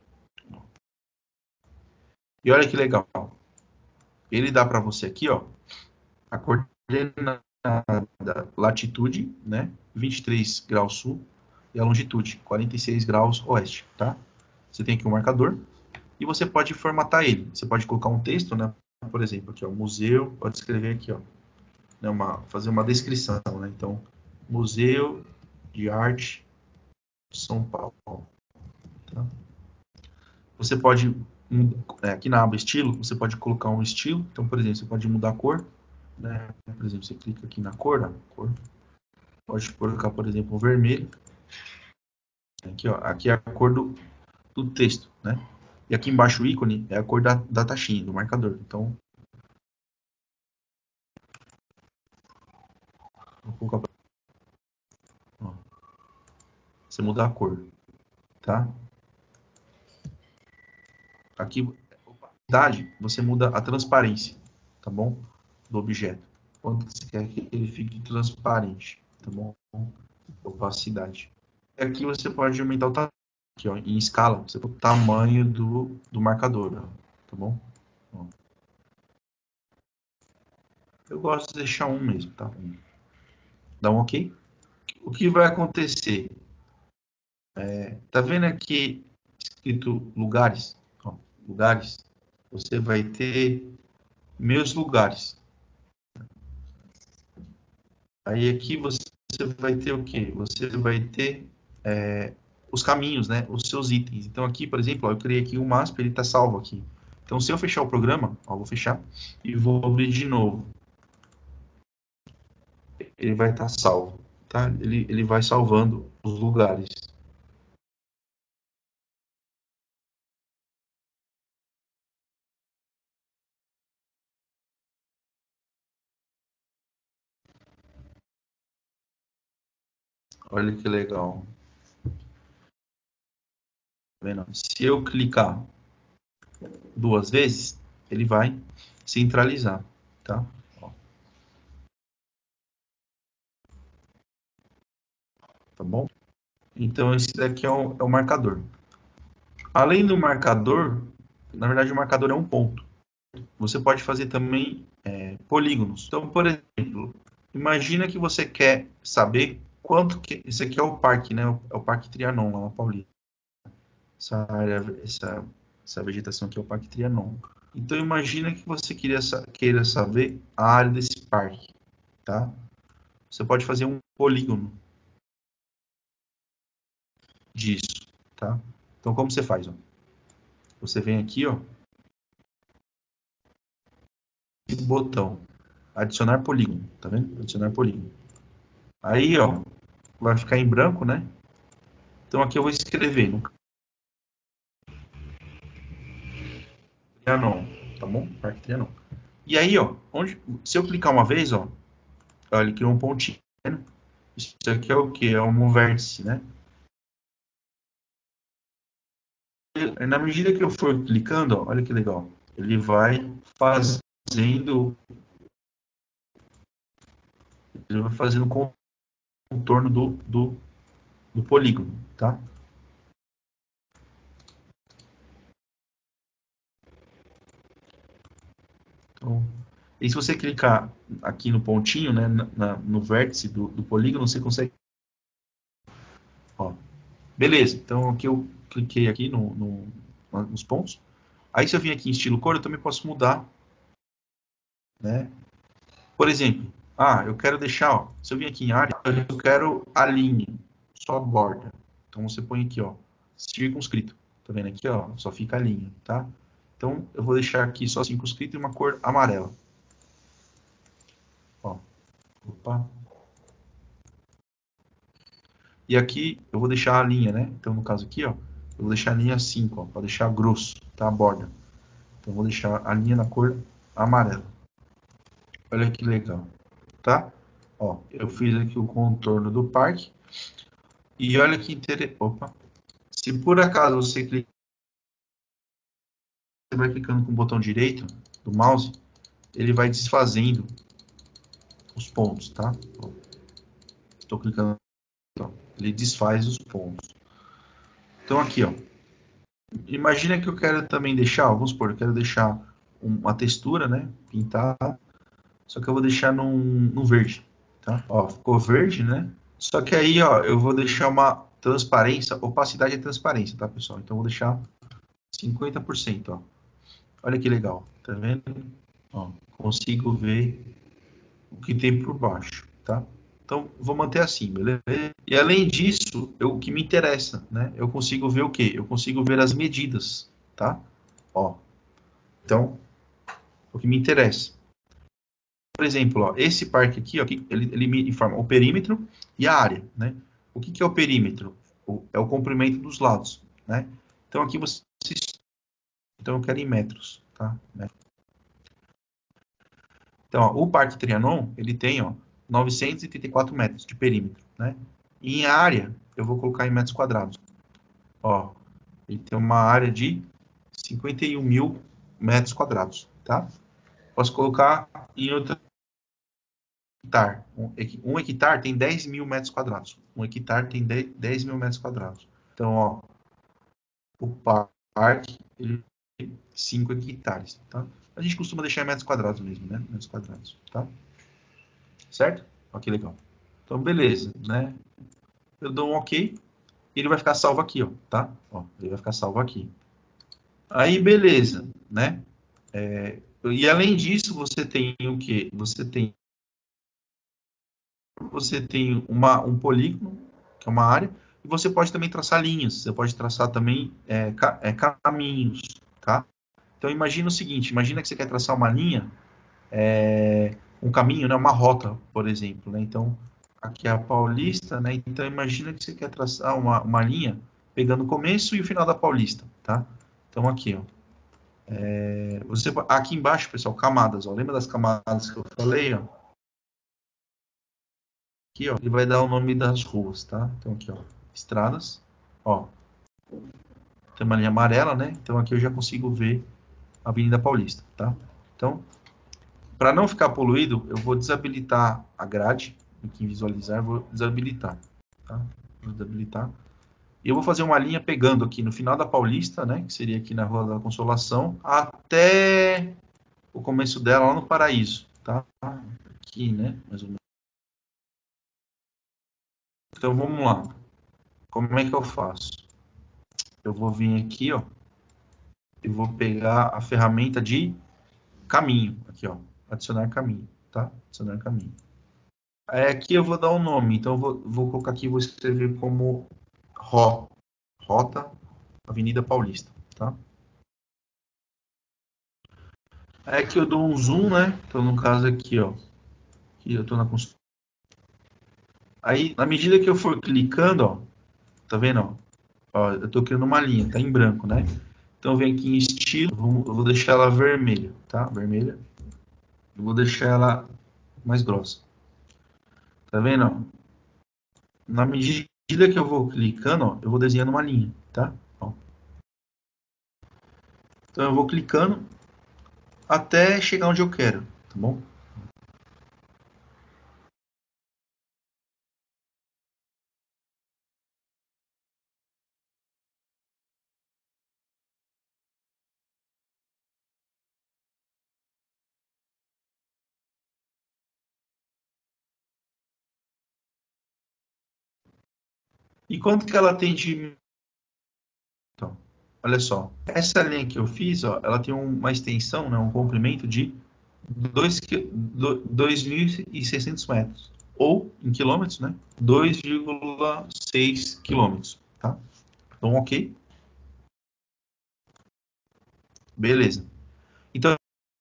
Speaker 1: E olha que legal. Ele dá para você aqui, ó, a coordenada da latitude, né? vinte e três graus sul e a longitude, quarenta e seis graus oeste, tá? Você tem aqui um marcador e você pode formatar ele. Você pode colocar um texto, né? Por exemplo, aqui, ó, museu, pode escrever aqui, ó, né, uma, fazer uma descrição, né? Então, Museu de Arte São Paulo, tá? Você pode, aqui na aba estilo, você pode colocar um estilo. Então, por exemplo, você pode mudar a cor, né? Por exemplo, você clica aqui na cor, ó, cor. Pode colocar, por exemplo, um vermelho. Aqui, ó, aqui é a cor do, do texto, né? E aqui embaixo o ícone é a cor da, da taxinha, do marcador. Então, vou colocar, ó, você muda a cor, tá? Aqui, opacidade, você muda a transparência, tá bom? Do objeto. Quando você quer que ele fique transparente, tá bom? Opacidade. E aqui você pode aumentar o tamanho, aqui, ó, em escala, você pode o tamanho do, do marcador, ó, tá bom? Ó. Eu gosto de deixar um mesmo, tá? Um. Dá um OK? O que vai acontecer? É, tá vendo aqui escrito lugares? Ó, lugares. Você vai ter meus lugares. Aí aqui você você vai ter o quê? Você vai ter é, os caminhos, né? Os seus itens. Então aqui, por exemplo, ó, eu criei aqui um M A S P, ele está salvo aqui. Então se eu fechar o programa, ó, vou fechar e vou abrir de novo. Ele vai estar tá salvo, tá? Ele, ele vai salvando os lugares. Olha que legal. Tá vendo? Se eu clicar duas vezes, ele vai centralizar, tá? Ó. Tá bom? Então esse daqui é o, é o marcador. Além do marcador, na verdade o marcador é um ponto. Você pode fazer também é, polígonos. Então, por exemplo, imagina que você quer saber quanto que... Esse aqui é o parque, né? É o Parque Trianon, lá na Paulista. Essa área, essa, essa vegetação aqui é o Parque Trianon. Então, imagina que você queria, queira saber a área desse parque, tá? Você pode fazer um polígono disso, tá? Então, como você faz? Ó? Você vem aqui, ó, esse botão, adicionar polígono, tá vendo? Adicionar polígono. Aí, ó, vai ficar em branco, né? Então, aqui eu vou escrever no Trianon, tá bom? Parque Trianon. E aí, ó, onde, se eu clicar uma vez, ó, ó ele criou um pontinho, né? Isso aqui é o que? É um vértice, né? Na medida que eu for clicando, ó, olha que legal, ele vai fazendo, ele vai fazendo o contorno do, do, do polígono, tá? Então, e se você clicar aqui no pontinho, né, na, no vértice do, do polígono, você consegue... Ó, beleza, então aqui eu cliquei aqui no, no, nos pontos. Aí se eu vim aqui em estilo cor, eu também posso mudar, né? Por exemplo, ah, eu quero deixar, ó, se eu vim aqui em área, eu quero a linha, só a borda. Então você põe aqui, ó, circunscrito. Tá vendo aqui, ó, só fica a linha, tá? Então eu vou deixar aqui só circunscrito e uma cor amarela. Ó, opa. E aqui eu vou deixar a linha, né? Então no caso aqui, ó, eu vou deixar a linha cinco, ó, para deixar grosso, tá? A borda. Então eu vou deixar a linha na cor amarela. Olha que legal, tá? Ó, eu fiz aqui o contorno do parque. E olha que interessante. Opa. Se por acaso você clicar, você vai clicando com o botão direito do mouse, ele vai desfazendo os pontos, tá? Estou clicando, ó, ele desfaz os pontos. Então aqui, ó. Imagina que eu quero também deixar, vamos supor, eu quero deixar uma textura, né? Pintar. Só que eu vou deixar num, num verde, tá? Ó, ficou verde, né? Só que aí, ó, eu vou deixar uma transparência, opacidade é transparência, tá, pessoal? Então eu vou deixar cinquenta por cento, ó. Olha que legal, tá vendo? Ó, consigo ver o que tem por baixo, tá? Então, vou manter assim, beleza? E além disso, eu, o que me interessa, né? Eu consigo ver o quê? Eu consigo ver as medidas, tá? Ó, então, o que me interessa. Por exemplo, ó, esse parque aqui, ó, ele, ele me informa o perímetro e a área, né? O que, que é o perímetro? O, é o comprimento dos lados, né? Então, aqui você... Então, eu quero em metros, tá? Então, ó, o Parque Trianon, ele tem, ó, novecentos e trinta e quatro metros de perímetro, né? E em área, eu vou colocar em metros quadrados. Ó, ele tem uma área de cinquenta e um mil metros quadrados, tá? Posso colocar em outra hectare. Um hectare tem dez mil metros quadrados. Um hectare tem dez mil metros quadrados. Então, ó, o parque, ele tem cinco hectares, tá? A gente costuma deixar em metros quadrados mesmo, né? Metros quadrados, tá? Certo? Ó, que legal. Então, beleza, né? Eu dou um OK e ele vai ficar salvo aqui, ó, tá? Ó, ele vai ficar salvo aqui. Aí, beleza, né? É, e além disso, você tem o quê? Você tem você tem uma, um polígono, que é uma área, e você pode também traçar linhas, você pode traçar também é, ca, é, caminhos, tá? Então imagina o seguinte, imagina que você quer traçar uma linha, é, um caminho, né, uma rota, por exemplo, né? Então, aqui é a Paulista, né? Então imagina que você quer traçar uma, uma linha pegando o começo e o final da Paulista, tá? Então aqui, ó. É, você, aqui embaixo, pessoal, camadas, ó. Lembra das camadas que eu falei, ó? Aqui, ó, ele vai dar o nome das ruas, tá? Então aqui, ó, estradas, ó. Tem uma linha amarela, né? Então aqui eu já consigo ver a Avenida Paulista, tá? Então, para não ficar poluído, eu vou desabilitar a grade, aqui em visualizar, eu vou desabilitar, tá? Vou desabilitar. E eu vou fazer uma linha pegando aqui no final da Paulista, né? Que seria aqui na Rua da Consolação, até o começo dela lá no Paraíso, tá? Aqui, né? Mais ou menos. Então vamos lá. Como é que eu faço? Eu vou vir aqui, ó. Eu vou pegar a ferramenta de caminho, aqui, ó. Adicionar caminho, tá? Adicionar caminho. Aí aqui eu vou dar um nome, então eu vou, vou colocar aqui, vou escrever como Ro, Rota Avenida Paulista, tá? Aí aqui eu dou um zoom, né? Então no caso aqui, ó. Aqui eu tô na construção. Aí, na medida que eu for clicando, ó. Tá vendo, ó? Ó, eu tô criando uma linha, tá em branco, né? Então vem aqui em estilo, eu vou deixar ela vermelha, tá? Vermelha. Eu vou deixar ela mais grossa. Tá vendo, ó? Na medida que eu vou clicando, ó, eu vou desenhando uma linha, tá? Ó. Então eu vou clicando até chegar onde eu quero, tá bom? E quanto que ela tem de... Então, olha só. Essa linha que eu fiz, ó, ela tem uma extensão, né, um comprimento de dois mil e seiscentos metros. Ou, em quilômetros, né? dois vírgula seis quilômetros, tá? Então, ok? Beleza. Então,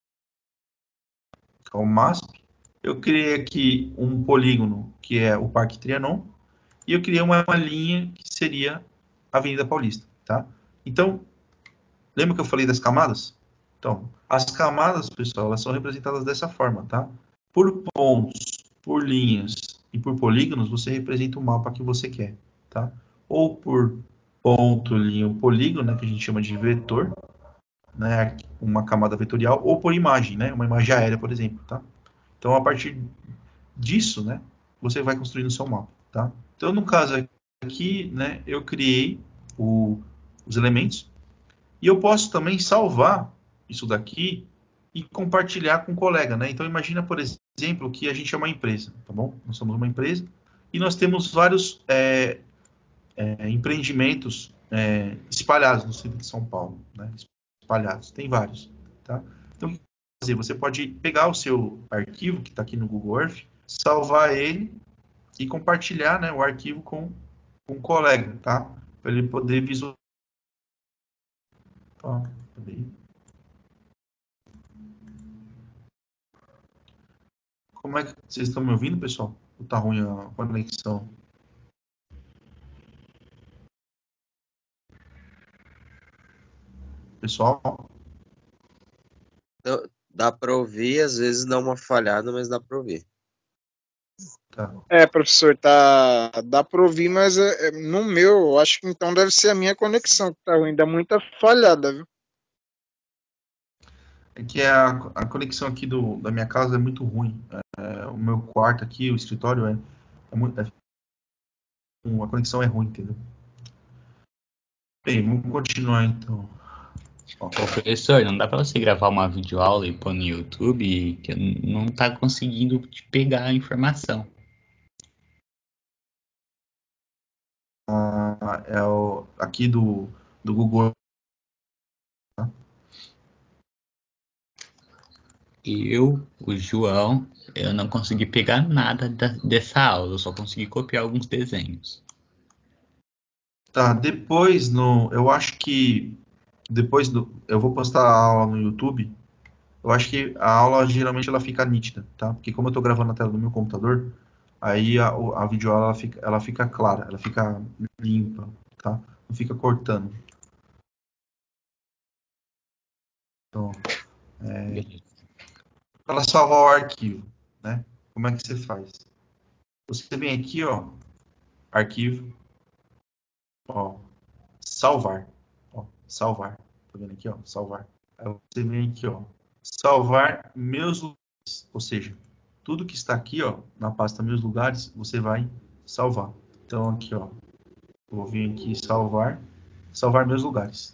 Speaker 1: o MASP, eu criei aqui um polígono, que é o Parque Trianon, e eu criei uma, uma linha que seria a Avenida Paulista, tá? Então, lembra que eu falei das camadas? Então, as camadas, pessoal, elas são representadas dessa forma, tá? Por pontos, por linhas e por polígonos, você representa o mapa que você quer, tá? Ou por ponto, linha ou polígono, né, que a gente chama de vetor, né, uma camada vetorial, ou por imagem, né, uma imagem aérea, por exemplo, tá? Então, a partir disso, né, você vai construindo o seu mapa, tá? Então, no caso aqui, né, eu criei o, os elementos e eu posso também salvar isso daqui e compartilhar com um colega, né? Então, imagina, por exemplo, que a gente é uma empresa, tá bom? Nós somos uma empresa e nós temos vários é, é, empreendimentos é, espalhados no centro de São Paulo, né? Espalhados, tem vários, tá? Então, fazer? Você pode pegar o seu arquivo que está aqui no Google Earth, salvar ele e compartilhar, né, o arquivo com, com um colega, tá? Para ele poder visualizar. Ó, como é que vocês estão me ouvindo, pessoal? Ou tá ruim a conexão? Pessoal?
Speaker 6: Dá para ouvir, às vezes dá uma falhada, mas dá para ouvir.
Speaker 1: Tá.
Speaker 5: É, professor, tá, dá para ouvir, mas é, é, no meu, eu acho que então deve ser a minha conexão que tá ruim, dá muita falhada, viu?
Speaker 1: É que a, a conexão aqui do, da minha casa é muito ruim. É, o meu quarto aqui, o escritório, é, é muito. É, a conexão é ruim, entendeu? Bem, vamos continuar então.
Speaker 4: Ô, professor, não dá para você gravar uma videoaula e pôr no YouTube que não tá conseguindo te pegar a informação.
Speaker 1: Ah, é o, aqui do, do Google. Tá?
Speaker 4: Eu, o João, eu não consegui pegar nada da- dessa aula, eu só consegui copiar alguns desenhos.
Speaker 1: Tá, depois no. Eu acho que. Depois do. Eu vou postar a aula no YouTube. Eu acho que a aula geralmente ela fica nítida, tá? Porque como eu tô gravando na tela do meu computador, aí a, o- a videoaula ela fica, ela fica clara, ela fica limpa, tá? Não fica cortando. Então,
Speaker 4: Beleza.
Speaker 1: para salvar o arquivo, né? Como é que você faz? Você vem aqui, ó, arquivo, ó, salvar, ó, salvar. Tá vendo aqui, ó, salvar. Aí você vem aqui, ó, salvar meus lugares, ou seja, tudo que está aqui, ó, na pasta meus lugares, você vai salvar. Então aqui, ó, vou vir aqui salvar, salvar meus lugares,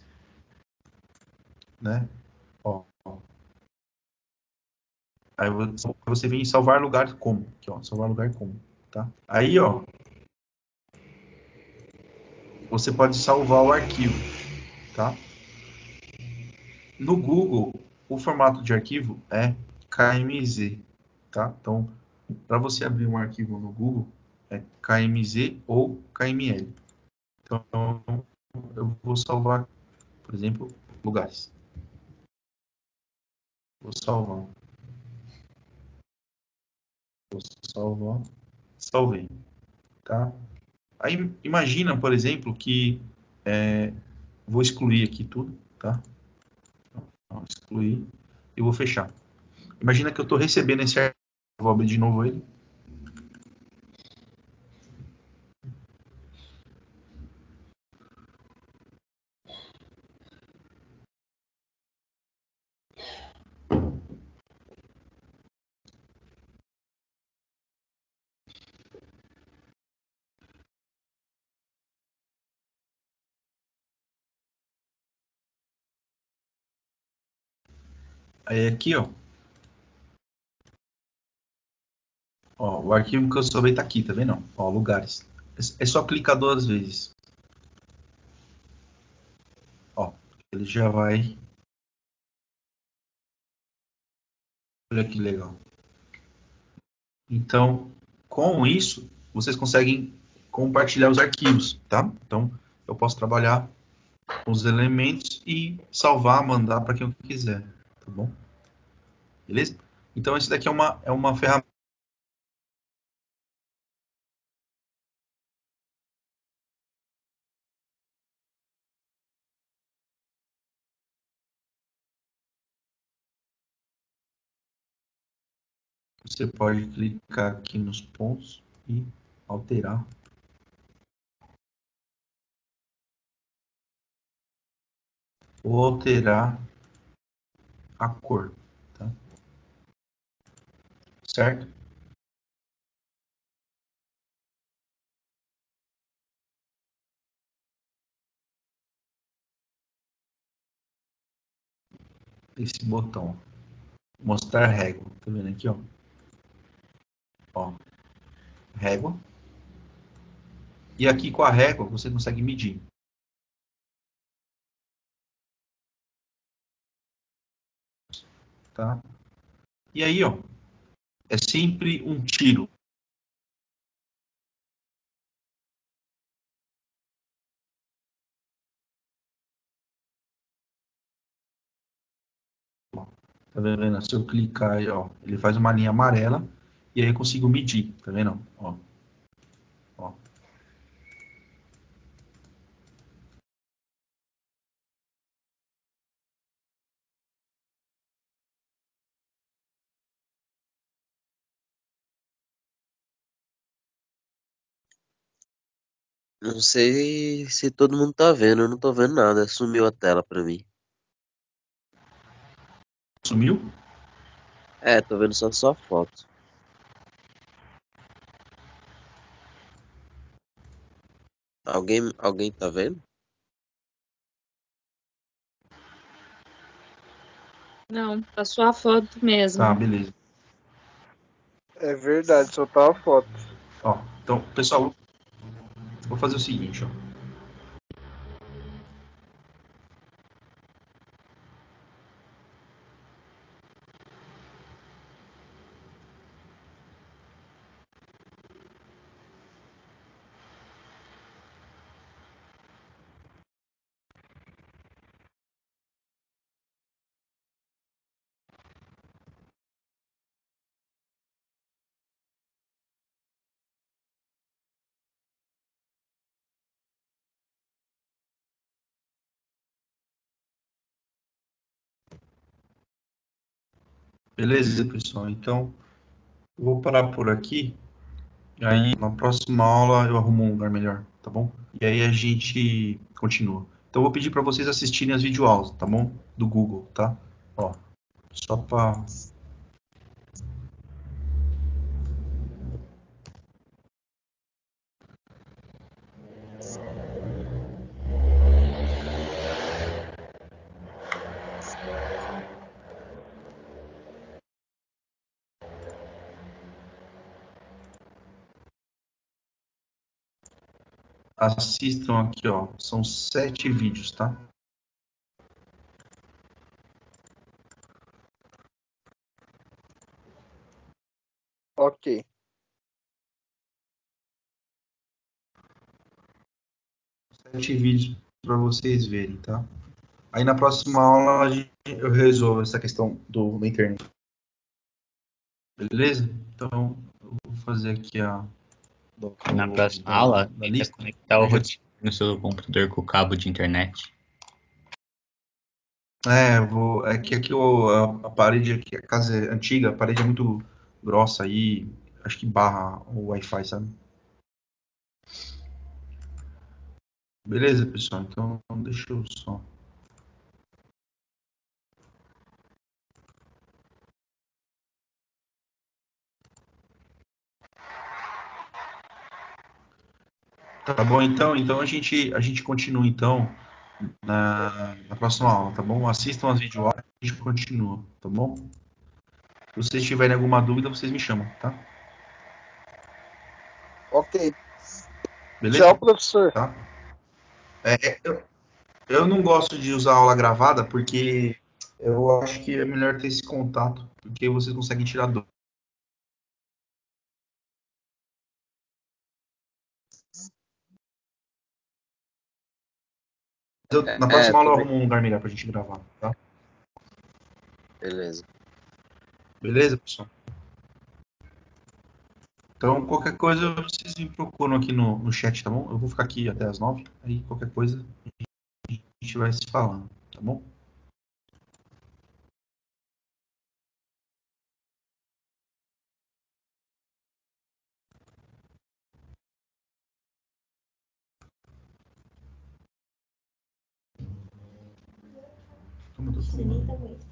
Speaker 1: né? Ó, ó. Aí você vem salvar lugar como, aqui, ó, salvar lugar como, tá? Aí, ó, você pode salvar o arquivo, tá? No Google, o formato de arquivo é K M Z, tá? Então, para você abrir um arquivo no Google, é K M Z ou K M L. Então, eu vou salvar, por exemplo, lugares. Vou salvar. Vou salvar. Salvei, tá? Aí, imagina, por exemplo, que é, vou excluir aqui tudo, tá? Vou excluir e vou fechar. Imagina que eu estou recebendo esse arquivo. Vou abrir de novo ele. Aí aqui, ó, ó, o arquivo que eu salvei tá aqui, tá vendo? Ó, lugares. É só clicar duas vezes. Ó, ele já vai. Olha que legal. Então, com isso, vocês conseguem compartilhar os arquivos, tá? Então, eu posso trabalhar com os elementos e salvar, mandar para quem eu quiser, tá bom? Beleza? Então, esse daqui é uma, é uma ferramenta. Você pode clicar aqui nos pontos e alterar. Ou alterar a cor, tá? Certo? Esse botão, mostrar régua, tá vendo aqui, ó? Ó, régua. E aqui com a régua você consegue medir. Tá? E aí, ó, é sempre um tiro. Tá vendo? Se eu clicar aí, ó, ele faz uma linha amarela e aí eu consigo medir, tá vendo? Ó, ó.
Speaker 6: Não sei se todo mundo tá vendo, eu não tô vendo nada. Sumiu a tela pra mim.
Speaker 1: Sumiu?
Speaker 6: É, tô vendo só sua foto. Alguém, alguém tá vendo?
Speaker 3: Não, tá só a foto mesmo.
Speaker 1: Tá, beleza.
Speaker 5: É verdade, só tá a foto.
Speaker 1: Ó, então, pessoal, vou fazer o seguinte, ó. Beleza, pessoal? Então, eu vou parar por aqui. E aí, na próxima aula, eu arrumo um lugar melhor, tá bom? E aí a gente continua. Então, eu vou pedir para vocês assistirem as videoaulas, tá bom? Do Google, tá? Ó, só para... Assistam aqui, ó. São sete vídeos, tá?
Speaker 5: Ok.
Speaker 1: Sete vídeos para vocês verem, tá? Aí na próxima aula a gente, eu resolvo essa questão do, da internet. Beleza? Então, eu vou fazer aqui a...
Speaker 4: Na próxima
Speaker 1: da,
Speaker 4: aula,
Speaker 1: da
Speaker 4: tenta
Speaker 1: lista.
Speaker 4: conectar o
Speaker 1: Eu já-
Speaker 4: roteador no seu computador com o cabo de internet.
Speaker 1: É, vou, é que aqui o, a, a parede, aqui, a casa é antiga, a parede é muito grossa aí, acho que barra o Wi-Fi, sabe? Beleza, pessoal? Então, deixa eu só... Tá bom, então, então a gente, a gente continua, então, na, na próxima aula, tá bom? Assistam as videoaulas e a gente continua, tá bom? Se vocês tiverem alguma dúvida, vocês me chamam, tá?
Speaker 5: Ok.
Speaker 1: Beleza?
Speaker 5: Tchau, professor.
Speaker 1: Tá? É, é, eu, eu não gosto de usar aula gravada porque eu acho que é melhor ter esse contato, porque vocês conseguem tirar dúvida. Eu- Na
Speaker 6: É,
Speaker 1: próxima aula eu
Speaker 6: também.
Speaker 1: arrumo um lugar melhor pra gente gravar, tá?
Speaker 6: Beleza.
Speaker 1: Beleza, pessoal? Então, qualquer coisa, vocês me procuram aqui no, no chat, tá bom? Eu vou ficar aqui até as nove, aí qualquer coisa a gente vai se falando, tá bom? Então, eu tô falando.